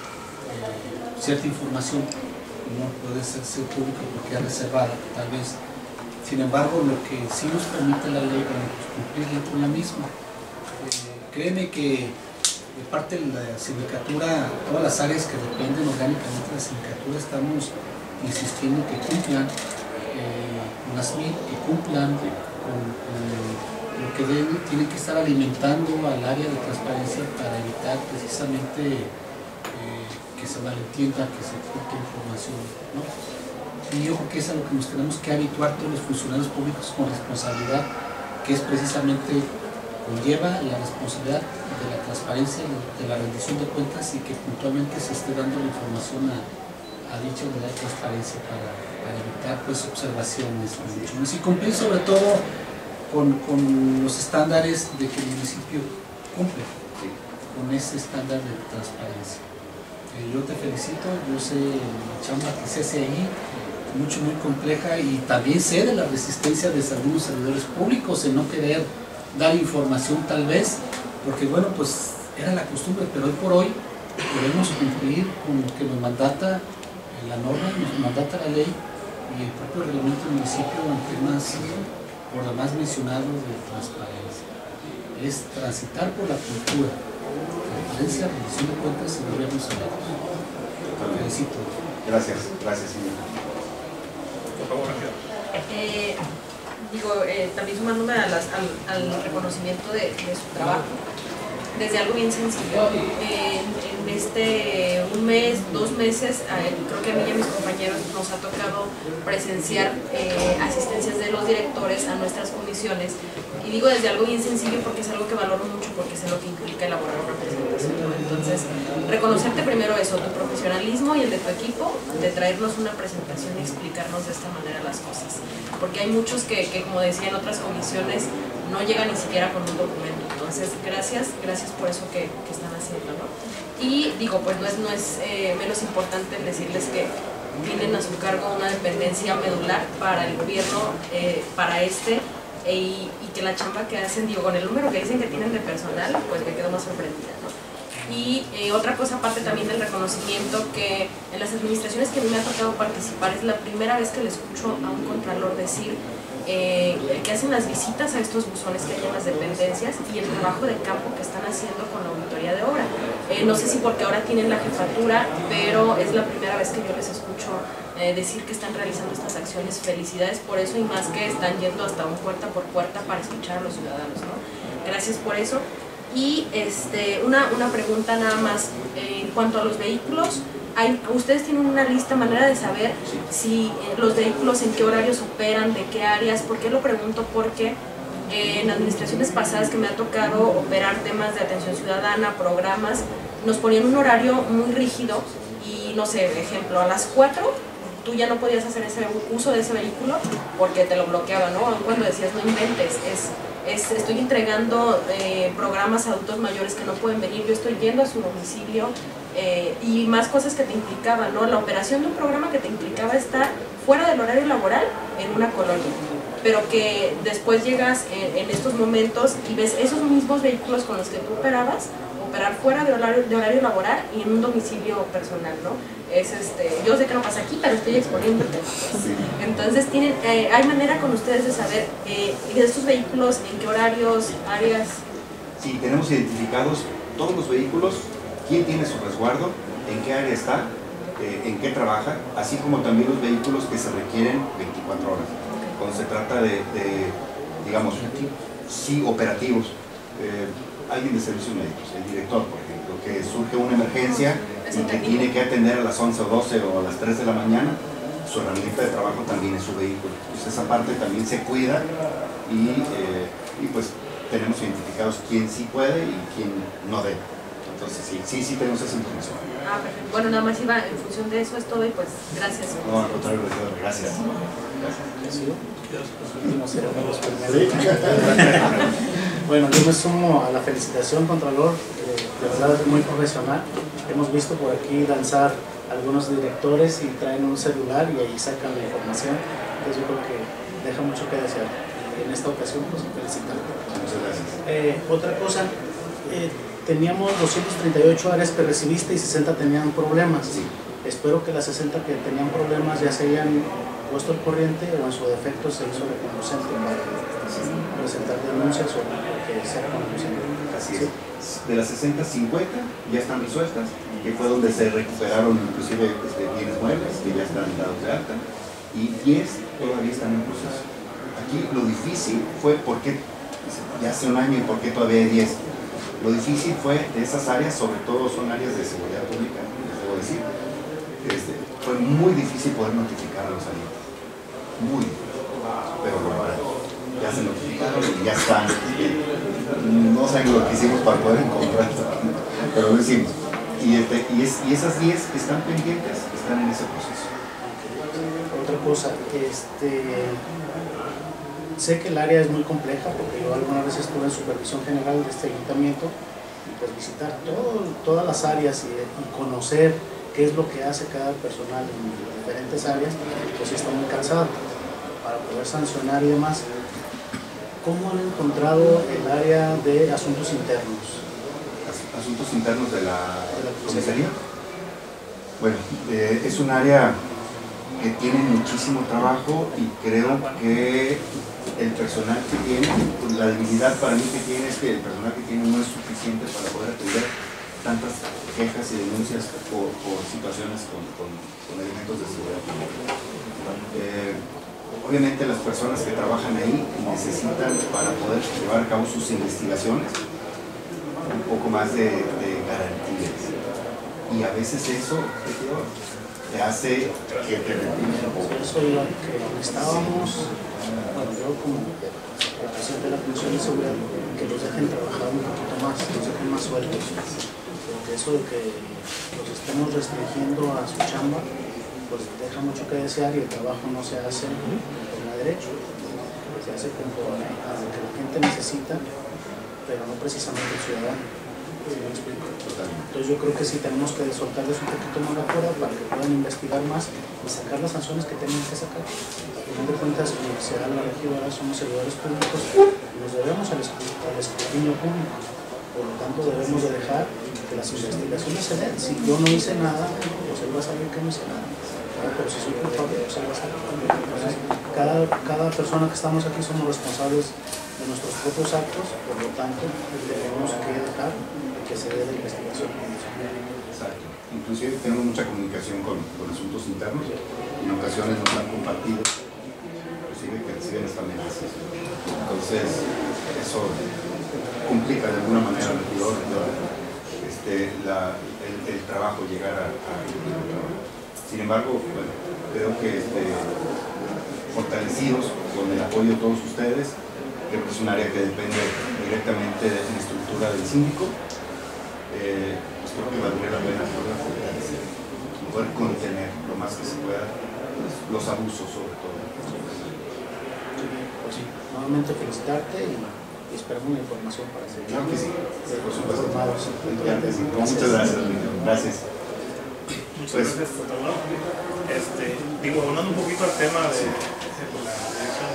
Speaker 6: cierta información, no puede ser pública porque es reservada, tal vez. Sin embargo, lo que sí nos permite la ley, bueno, pues cumplirla con la misma. Créeme que de parte de la sindicatura, todas las áreas que dependen orgánicamente de la sindicatura, estamos insistiendo que cumplan con las MIT, que cumplan con lo que tienen que estar alimentando al área de transparencia, para evitar precisamente que se malentienda, que se oculte información, ¿no? Y yo creo que es a lo que nos tenemos que habituar todos los funcionarios públicos con responsabilidad, que es precisamente conlleva la responsabilidad de la transparencia, de la rendición de cuentas, y que puntualmente se esté dando la información a dicha unidad de transparencia para evitar pues observaciones y cumplir sobre todo con los estándares de que el municipio cumple, con con ese estándar de transparencia. Yo te felicito, yo sé la chamba que se hace ahí, muy compleja, y también sé de la resistencia de algunos servidores públicos en no querer dar información tal vez, porque bueno, pues era la costumbre, pero hoy por hoy debemos cumplir con lo que nos mandata la norma, nos mandata la ley y el propio reglamento del municipio en temas por lo más mencionado de transparencia. Es transitar por la cultura, transparencia, rendición de cuentas y gobiernos abiertos. Felicito.
Speaker 5: Gracias, señor.
Speaker 1: Por favor, Ángela.
Speaker 9: También sumándome al reconocimiento de su trabajo, desde algo bien sencillo. En un mes, 2 meses, creo que a mí y a mis compañeros nos ha tocado presenciar asistencias de los directores a nuestras comisiones, y digo desde algo bien sencillo porque es algo que valoro mucho, porque sé lo que implica elaborar una presentación, ¿no? Entonces, reconocerte primero eso, tu profesionalismo y el de tu equipo, de traernos una presentación y explicarnos de esta manera las cosas, porque hay muchos que como decía en otras comisiones, no llegan ni siquiera con un documento. Entonces, gracias por eso que están haciendo, ¿no? Y digo, pues no es menos importante decirles que tienen a su cargo una dependencia medular para el gobierno, y que la chamba que hacen, digo, con el número que dicen que tienen de personal, pues me quedo más sorprendida, ¿no? Y otra cosa, aparte también del reconocimiento, que en las administraciones que a mí me ha tocado participar, es la primera vez que le escucho a un contralor decir que hacen las visitas a estos buzones que hay en las dependencias y el trabajo de campo que están haciendo con la auditoría de obra. No sé si porque ahora tienen la jefatura, pero es la primera vez que yo les escucho decir que están realizando estas acciones. Felicidades por eso, y más que están yendo hasta un puerta por puerta para escuchar a los ciudadanos, ¿no? Gracias por eso. Y una pregunta nada más, en cuanto a los vehículos, ¿ustedes tienen una lista, manera de saber si los vehículos en qué horarios operan, de qué áreas? ¿Por qué lo pregunto? Porque en administraciones pasadas que me ha tocado operar temas de atención ciudadana, programas, nos ponían un horario muy rígido y no sé, ejemplo, a las 4 tú ya no podías hacer ese uso de ese vehículo porque te lo bloqueaban, ¿no? Cuando decías no inventes, estoy entregando programas a adultos mayores que no pueden venir, yo estoy yendo a su domicilio, y más cosas que te implicaban, ¿no? La operación de un programa que te implicaba estar fuera del horario laboral en una colonia, pero que después llegas en estos momentos y ves esos mismos vehículos con los que tú operabas, operar fuera de horario laboral y en un domicilio personal, ¿no? Yo sé que no pasa aquí, pero estoy exponiéndote. Entonces, ¿hay manera con ustedes de saber de estos vehículos en qué horarios, áreas?
Speaker 5: Sí, tenemos identificados todos los vehículos, quién tiene su resguardo, en qué área está, en qué trabaja, así como también los vehículos que se requieren 24 horas. Cuando se trata de digamos, sí, operativos, alguien de servicios médicos, el director, por ejemplo, que surge una emergencia y que tiene que atender a las 11 o 12 o a las 3 de la mañana, su herramienta de trabajo también es su vehículo. Entonces esa parte también se cuida y pues tenemos identificados quién sí puede y quién no debe. Entonces sí tenemos esa información.
Speaker 9: Perfecto. Bueno, nada más iba en función de eso, es todo, y pues gracias.
Speaker 5: No, al contrario, gracias.
Speaker 7: Bueno, yo me sumo a la felicitación, Contralor, de verdad es muy profesional. Hemos visto por aquí danzar algunos directores y traen un celular y ahí sacan la información, entonces yo creo que deja mucho que desear. En esta ocasión, pues felicitarlo.
Speaker 5: Muchas gracias.
Speaker 7: Otra cosa, teníamos 238 áreas que recibiste y 60 tenían problemas.
Speaker 5: Sí.
Speaker 7: Espero que las 60 que tenían problemas ya se hayan puesto al corriente o en su defecto se hizo reconocente para presentar denuncias o que sea conducente.
Speaker 5: Así es. De las 60, 50 ya están resueltas, que fue donde se recuperaron inclusive bienes muebles que ya están dados de alta, y 10 todavía están en proceso. Aquí lo difícil fue porque ya hace un año y por qué todavía hay 10. Lo difícil fue de esas áreas, sobre todo son áreas de seguridad pública, les debo decir, fue muy difícil poder notificar a los salientes. Muy difícil. Pero bueno, ya se notificaron y ya están. No saben lo que hicimos para poder encontrar, pero lo hicimos. Y esas 10 que están pendientes están en ese proceso.
Speaker 7: Otra cosa, sé que el área es muy compleja porque yo alguna vez estuve en supervisión general de este ayuntamiento pues visitar todas las áreas y conocer qué es lo que hace cada personal en diferentes áreas, pues está muy cansado para poder sancionar y demás. ¿Cómo han encontrado el área de asuntos internos?
Speaker 5: ¿Asuntos internos de la comisaría? Bueno, es un área que tiene muchísimo trabajo y creo que el personal que tiene, la debilidad para mí que tiene es que el personal que tiene no es suficiente para poder atender tantas quejas y denuncias por situaciones con elementos de seguridad pública. Obviamente las personas que trabajan ahí necesitan, para poder llevar a cabo sus investigaciones, un poco más de garantías. Y a veces eso te hace que te reprimes un poco.
Speaker 7: Eso es lo que estábamos, bueno, yo como presidente de la Comisión de Seguridad, que los dejen trabajar un poquito más, los dejen más sueltos. Porque eso de que los estemos restringiendo a su chamba, pues deja mucho que desear y el trabajo no se hace con la derecha, se hace conforme a lo que la gente necesita, pero no precisamente el ciudadano. Entonces yo creo que sí tenemos que soltarles un poquito más la cuerda para que puedan investigar más y sacar las sanciones que tienen que sacar. A final de cuentas, la Universidad de la Regidora somos servidores públicos y nos debemos al escrutinio público. Por lo tanto, debemos de dejar que las investigaciones se den. Si yo no hice nada, pues él va a saber que no hice nada. Pero si soy culpable, pues él va a saber que no. Entonces, cada persona que estamos aquí somos responsables de nuestros propios actos, por lo tanto, tenemos que dejar que se dé la investigación.
Speaker 5: Exacto. Inclusive tenemos mucha comunicación con asuntos internos y en ocasiones nos han compartido, inclusive que reciben hasta amenazas. Entonces, eso complica de alguna manera el trabajo, llegar a trabajo. Sin embargo, bueno, creo que fortalecidos con el apoyo de todos ustedes, creo que es un área que depende directamente de la estructura del síndico. Pues creo que valdría la pena poder contener lo más que se pueda los abusos, sobre todo.
Speaker 7: Pues sí, nuevamente felicitarte y esperamos una información para seguir.
Speaker 5: Claro que sí, por supuesto.
Speaker 7: Informados.
Speaker 5: Claro que sí. Muchas gracias, Emilio. Gracias.
Speaker 1: Muchas gracias, contador. Abonando un poquito al tema de la dirección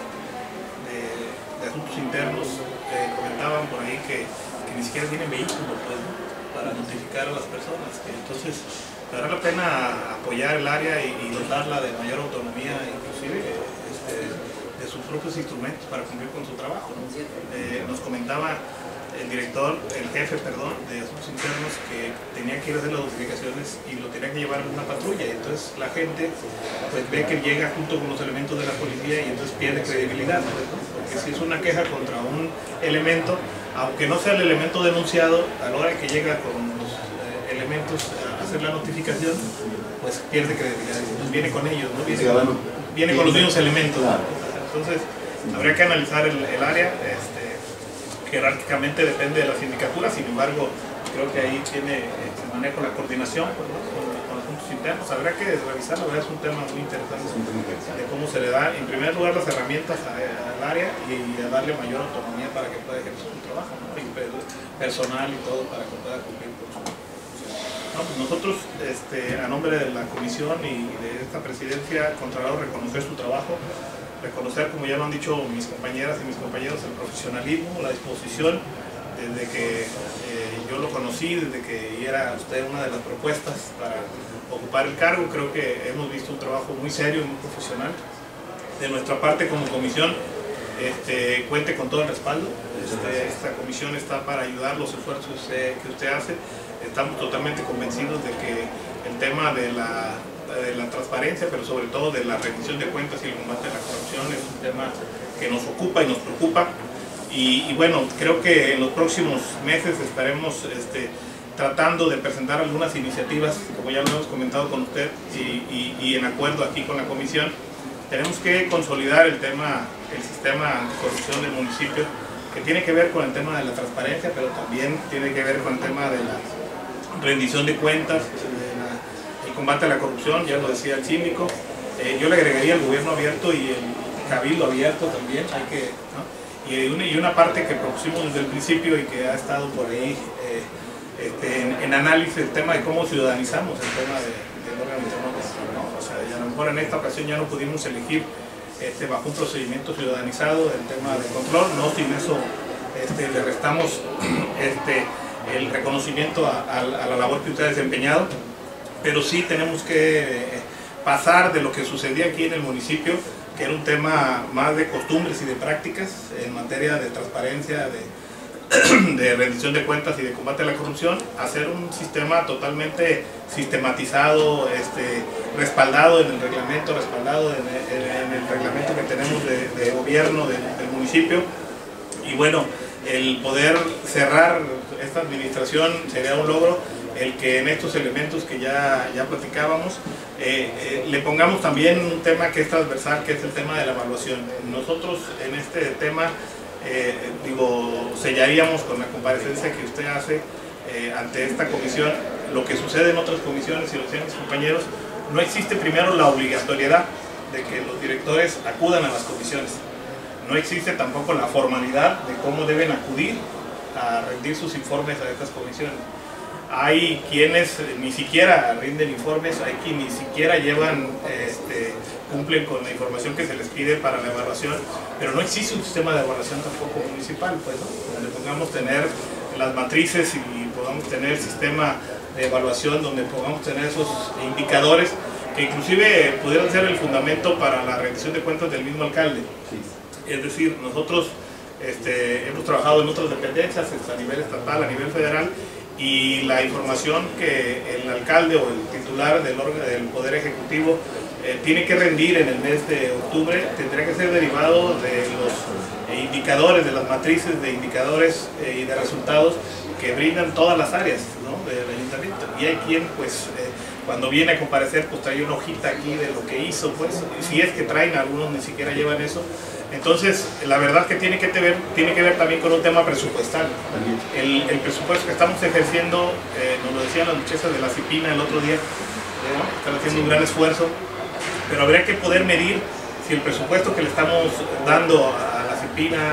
Speaker 1: de asuntos internos, comentaban por ahí que ni siquiera tienen vehículo pues, ¿no? Para notificar a las personas. Entonces, vale la pena apoyar el área y dotarla de mayor autonomía, inclusive de sus propios instrumentos para cumplir con su trabajo, ¿no? Nos comentaba el director, el jefe, perdón, de asuntos internos, que tenía que ir a hacer las notificaciones y lo tenía que llevar en una patrulla, y entonces la gente pues ve que llega junto con los elementos de la policía y entonces pierde credibilidad, pues, ¿no? Porque si es una queja contra un elemento, aunque no sea el elemento denunciado, a la hora que llega con los elementos a hacer la notificación, pues pierde credibilidad, entonces viene con ellos, ¿no? Viene con los mismos elementos, ¿no? Entonces habría que analizar el área. Jerárquicamente depende de la sindicatura, sin embargo, creo que ahí se maneja la coordinación con asuntos internos. Habrá que revisar, la verdad es un tema muy interesante de cómo se le da, en primer lugar, las herramientas al área y a darle mayor autonomía para que pueda ejercer su trabajo, ¿no? Y personal y todo para que pueda cumplir con su trabajo. No, pues nosotros, a nombre de la comisión y de esta presidencia, Contralor, reconocer su trabajo, reconocer, como ya lo han dicho mis compañeras y mis compañeros, el profesionalismo, la disposición, desde que yo lo conocí, desde que era usted una de las propuestas para ocupar el cargo. Creo que hemos visto un trabajo muy serio y muy profesional. De nuestra parte como comisión, cuente con todo el respaldo. Esta comisión está para ayudar los esfuerzos que usted hace. Estamos totalmente convencidos de que el tema de la transparencia, pero sobre todo de la rendición de cuentas y el combate a la corrupción es un tema que nos ocupa y nos preocupa. Y bueno, creo que en los próximos meses estaremos tratando de presentar algunas iniciativas, como ya lo hemos comentado con usted, y en acuerdo aquí con la comisión. Tenemos que consolidar el sistema anticorrupción del municipio, que tiene que ver con el tema de la transparencia, pero también tiene que ver con el tema de la rendición de cuentas, el combate a la corrupción, ya lo decía el síndico. Yo le agregaría el gobierno abierto y el cabildo abierto también, ¿no? y una parte que propusimos desde el principio y que ha estado por ahí en análisis, el tema de cómo ciudadanizamos el tema del órgano interno de control, ¿no? O sea, y a lo mejor en esta ocasión ya no pudimos elegir bajo un procedimiento ciudadanizado el tema de control, no sin eso le restamos el reconocimiento a la labor que usted ha desempeñado, pero sí tenemos que pasar de lo que sucedía aquí en el municipio, que era un tema más de costumbres y de prácticas en materia de transparencia, de rendición de cuentas y de combate a la corrupción, a hacer un sistema totalmente sistematizado, respaldado en el reglamento, respaldado en el reglamento que tenemos de gobierno del municipio. Y bueno, el poder cerrar esta administración sería un logro, el que en estos elementos que ya platicábamos le pongamos también un tema que es transversal, que es el tema de la evaluación. Nosotros en este tema sellaríamos con la comparecencia que usted hace ante esta comisión lo que sucede en otras comisiones, y lo decían mis compañeros, no existe primero la obligatoriedad de que los directores acudan a las comisiones, no existe tampoco la formalidad de cómo deben acudir a rendir sus informes a estas comisiones. Hay quienes ni siquiera rinden informes, hay quienes ni siquiera cumplen con la información que se les pide para la evaluación, pero no existe un sistema de evaluación tampoco municipal, pues, ¿no? Donde podamos tener las matrices y podamos tener el sistema de evaluación, donde podamos tener esos indicadores que inclusive pudieran ser el fundamento para la rendición de cuentas del mismo alcalde. Es decir, nosotros hemos trabajado en otras dependencias, a nivel estatal, a nivel federal, y la información que el alcalde o el titular del Poder Ejecutivo tiene que rendir en el mes de octubre tendría que ser derivado de los indicadores, de las matrices de indicadores y de resultados que brindan todas las áreas, ¿no?, del ayuntamiento. Y hay quien, pues, cuando viene a comparecer, pues trae una hojita aquí de lo que hizo, pues, si es que traen, algunos ni siquiera llevan eso. Entonces, la verdad que tiene que ver también con un tema presupuestal. El presupuesto que estamos ejerciendo, nos lo decían las muchachas de la CIPINA el otro día, ¿no?, están haciendo un gran esfuerzo, pero habría que poder medir si el presupuesto que le estamos dando a la CIPINA,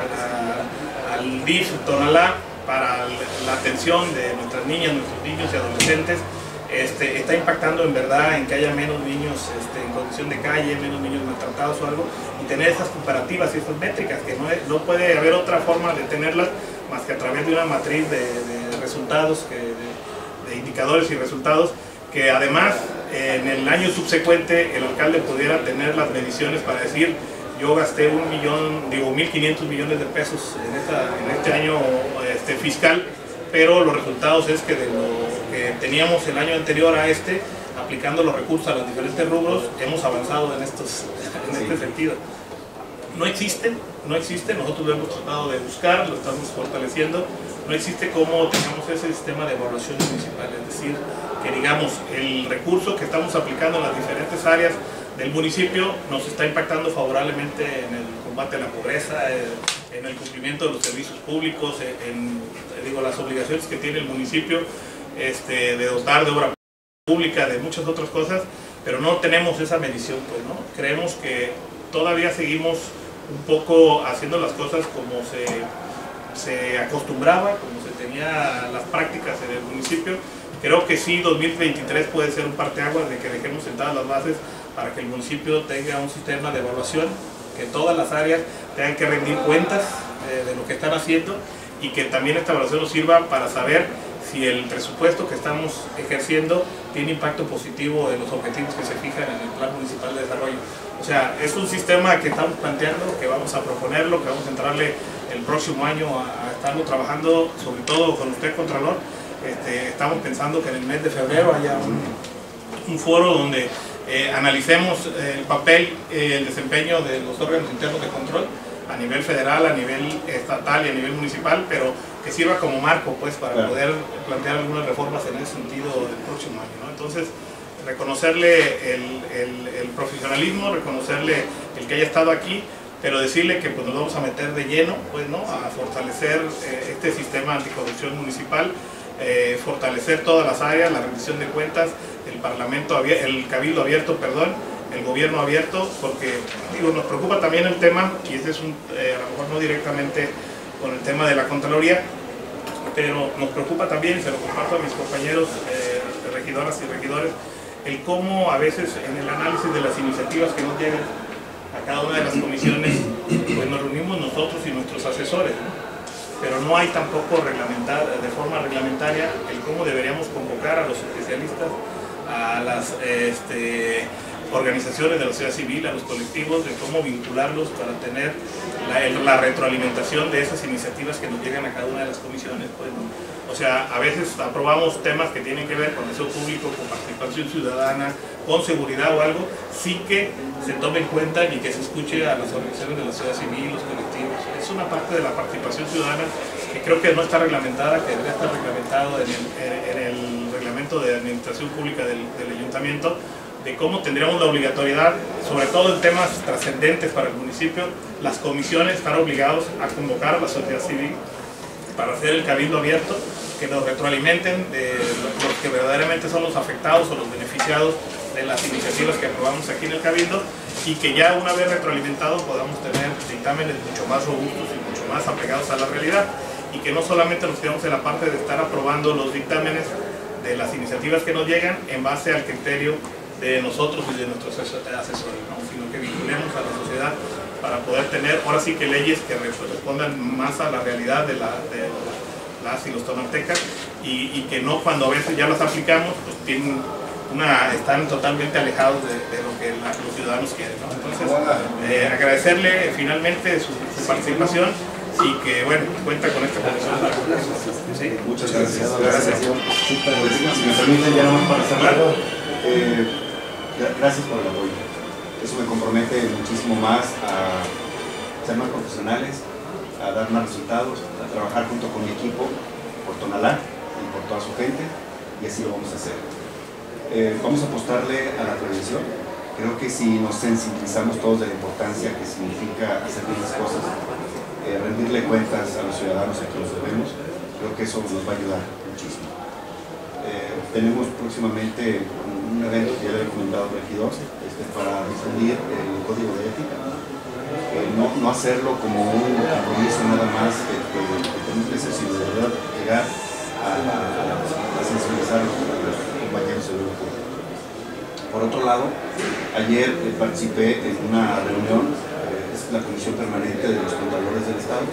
Speaker 1: al DIF Tonalá, para la atención de nuestras niñas, nuestros niños y adolescentes, está impactando en verdad en que haya menos niños en condición de calle, menos niños maltratados o algo, y tener esas comparativas y esas métricas, que no puede haber otra forma de tenerlas más que a través de una matriz de resultados, de indicadores y resultados, que además en el año subsecuente el alcalde pudiera tener las mediciones para decir: yo gasté 1.500 millones de pesos en este año fiscal, pero los resultados es que de lo que teníamos el año anterior a aplicando los recursos a los diferentes rubros, hemos avanzado en este sentido. No existe, nosotros lo hemos tratado de buscar, lo estamos fortaleciendo, no existe cómo tengamos ese sistema de evaluación municipal, es decir, que digamos, el recurso que estamos aplicando en las diferentes áreas del municipio nos está impactando favorablemente en el combate a la pobreza, en el cumplimiento de los servicios públicos, en las obligaciones que tiene el municipio de dotar de obra pública, de muchas otras cosas, pero no tenemos esa medición, pues, ¿no? Creemos que todavía seguimos un poco haciendo las cosas como se acostumbraba, como se tenía las prácticas en el municipio. Creo que sí, 2023 puede ser un parteaguas de que dejemos sentadas las bases para que el municipio tenga un sistema de evaluación, que todas las áreas tengan que rendir cuentas de lo que están haciendo, y que también esta evaluación nos sirva para saber si el presupuesto que estamos ejerciendo tiene impacto positivo en los objetivos que se fijan en el Plan Municipal de Desarrollo. O sea, es un sistema que estamos planteando, que vamos a proponerlo, que vamos a entrarle el próximo año a estarlo trabajando, sobre todo con usted, Contralor. Estamos pensando que en el mes de febrero haya un foro donde analicemos el papel, el desempeño de los órganos internos de control a nivel federal, a nivel estatal y a nivel municipal, pero que sirva como marco, pues, para poder plantear algunas reformas en ese sentido el próximo año, ¿no? Entonces, reconocerle el profesionalismo, reconocerle el que haya estado aquí, pero decirle que, pues, nos vamos a meter de lleno, pues, ¿no?, a fortalecer este sistema anticorrupción municipal, fortalecer todas las áreas, la rendición de cuentas, el cabildo abierto, perdón, el gobierno abierto, porque digo, nos preocupa también el tema, y este es a lo mejor no directamente con el tema de la Contraloría, pero nos preocupa también, se lo comparto a mis compañeros regidoras y regidores, el cómo a veces en el análisis de las iniciativas que nos llegan a cada una de las comisiones, pues nos reunimos nosotros y nuestros asesores, ¿no? Pero no hay tampoco de forma reglamentaria el cómo deberíamos convocar a los especialistas, a las organizaciones de la sociedad civil, a los colectivos, de cómo vincularlos para tener la retroalimentación de esas iniciativas que nos llegan a cada una de las comisiones. Pues, ¿no? O sea, a veces aprobamos temas que tienen que ver con deseo público, con participación ciudadana, con seguridad o algo, sí que se tome en cuenta y que se escuche a las organizaciones de la sociedad civil, los colectivos. Es una parte de la participación ciudadana que creo que no está reglamentada, que debería estar reglamentado en el reglamento de administración pública del ayuntamiento, de cómo tendríamos la obligatoriedad, sobre todo en temas trascendentes para el municipio, las comisiones están obligados a convocar a la sociedad civil para hacer el cabildo abierto, que nos retroalimenten de los que verdaderamente son los afectados o los beneficiados de las iniciativas que aprobamos aquí en el cabildo, y que ya una vez retroalimentados podamos tener dictámenes mucho más robustos y mucho más apegados a la realidad, y que no solamente nos quedamos en la parte de estar aprobando los dictámenes de las iniciativas que nos llegan en base al criterio de nosotros y de nuestros asesores, ¿no? Sino que vinculemos a la sociedad para poder tener ahora sí que leyes que respondan más a la realidad de las y los tonaltecas, y que no cuando a veces ya las aplicamos pues están totalmente alejados de lo que los ciudadanos quieren, ¿no? Entonces agradecerle finalmente su participación, y que bueno, cuenta con esta comisión. ¿Sí?
Speaker 5: Muchas gracias. Gracias. Si me permiten, ya nomás para cerrar, gracias por el apoyo. Eso me compromete muchísimo más a ser más profesionales, a dar más resultados, a trabajar junto con mi equipo por Tonalá y por toda su gente, y así lo vamos a hacer. Vamos a apostarle a la prevención. Creo que si nos sensibilizamos todos de la importancia que significa hacer bien las cosas, rendirle cuentas a los ciudadanos a quienes los debemos, creo que eso nos va a ayudar muchísimo. Tenemos próximamente un evento que ya le he comentado al regidor para difundir el código de ética, no hacerlo como un compromiso nada más que tenemos que hacer, sino de verdad llegar a sensibilizar a los compañeros de la pública. Por otro lado, ayer participé en una reunión, es la Comisión Permanente de los Contralores del Estado,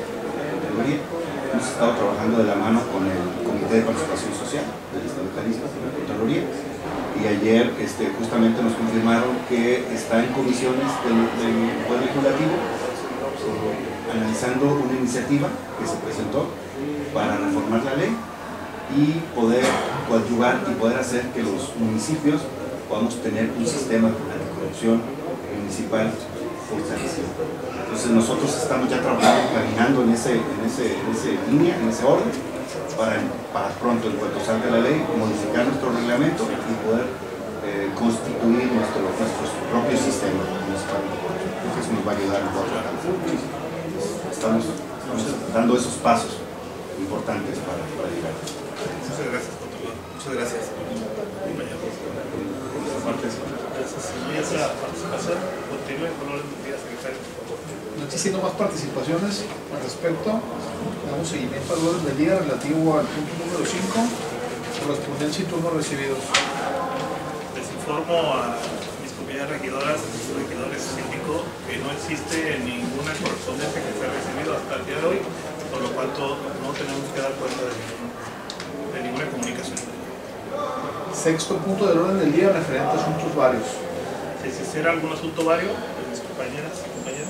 Speaker 5: hemos estado trabajando de la mano con el Comité de Participación Social del Estado de Jalisco, de la Contraloría, y ayer justamente nos confirmaron que está en comisiones del Poder Legislativo analizando una iniciativa que se presentó para reformar la ley y poder coadyuvar y poder hacer que los municipios podamos tener un sistema anticorrupción municipal fortalecido. Entonces nosotros estamos ya trabajando, caminando en esa línea, en ese orden, para pronto, en cuanto salga la ley, modificar nuestro reglamento y poder constituir nuestros propios sistemas municipales. Creo que eso nos va a ayudar un poco. Estamos dando esos pasos importantes para llegar.
Speaker 1: Muchas gracias, Contralor. Muchas gracias.
Speaker 2: No existiendo más participaciones al respecto, damos seguimiento al orden del día relativo al punto número 5, correspondencia y turnos recibidos.
Speaker 1: Les informo a mis compañeras regidoras y regidores síndicos que no existe ninguna correspondencia que se ha recibido hasta el día de hoy, por lo cual no tenemos que dar cuenta de ninguna comunicación.
Speaker 2: Sexto punto del orden del día referente a asuntos varios.
Speaker 1: Si existiera algún asunto vario, de mis compañeras y compañeros.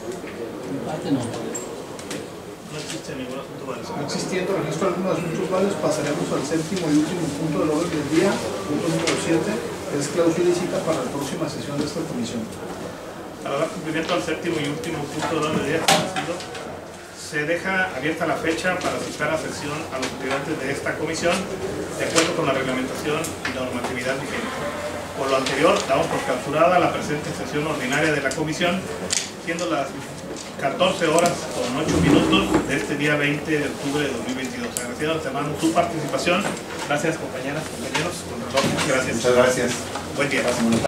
Speaker 1: No existe ningún asunto vario.
Speaker 2: No existiendo registro de algunos asuntos varios, pasaremos al séptimo y último punto del orden del día, punto número 7, que es clausura y cita para la próxima sesión de esta comisión.
Speaker 1: Para dar cumplimiento al séptimo y último punto del orden del día establecido, se deja abierta la fecha para citar a sesión a los integrantes de esta comisión de acuerdo con la reglamentación y normatividad vigente. Por lo anterior, damos por clausurada la presente sesión ordinaria de la comisión, siendo las 14 horas con 8 minutos de este día 20 de octubre de 2022. Agradeciendo de antemano su participación. Gracias, compañeras, compañeros. Contralor, gracias.
Speaker 5: Muchas gracias.
Speaker 1: Buen día.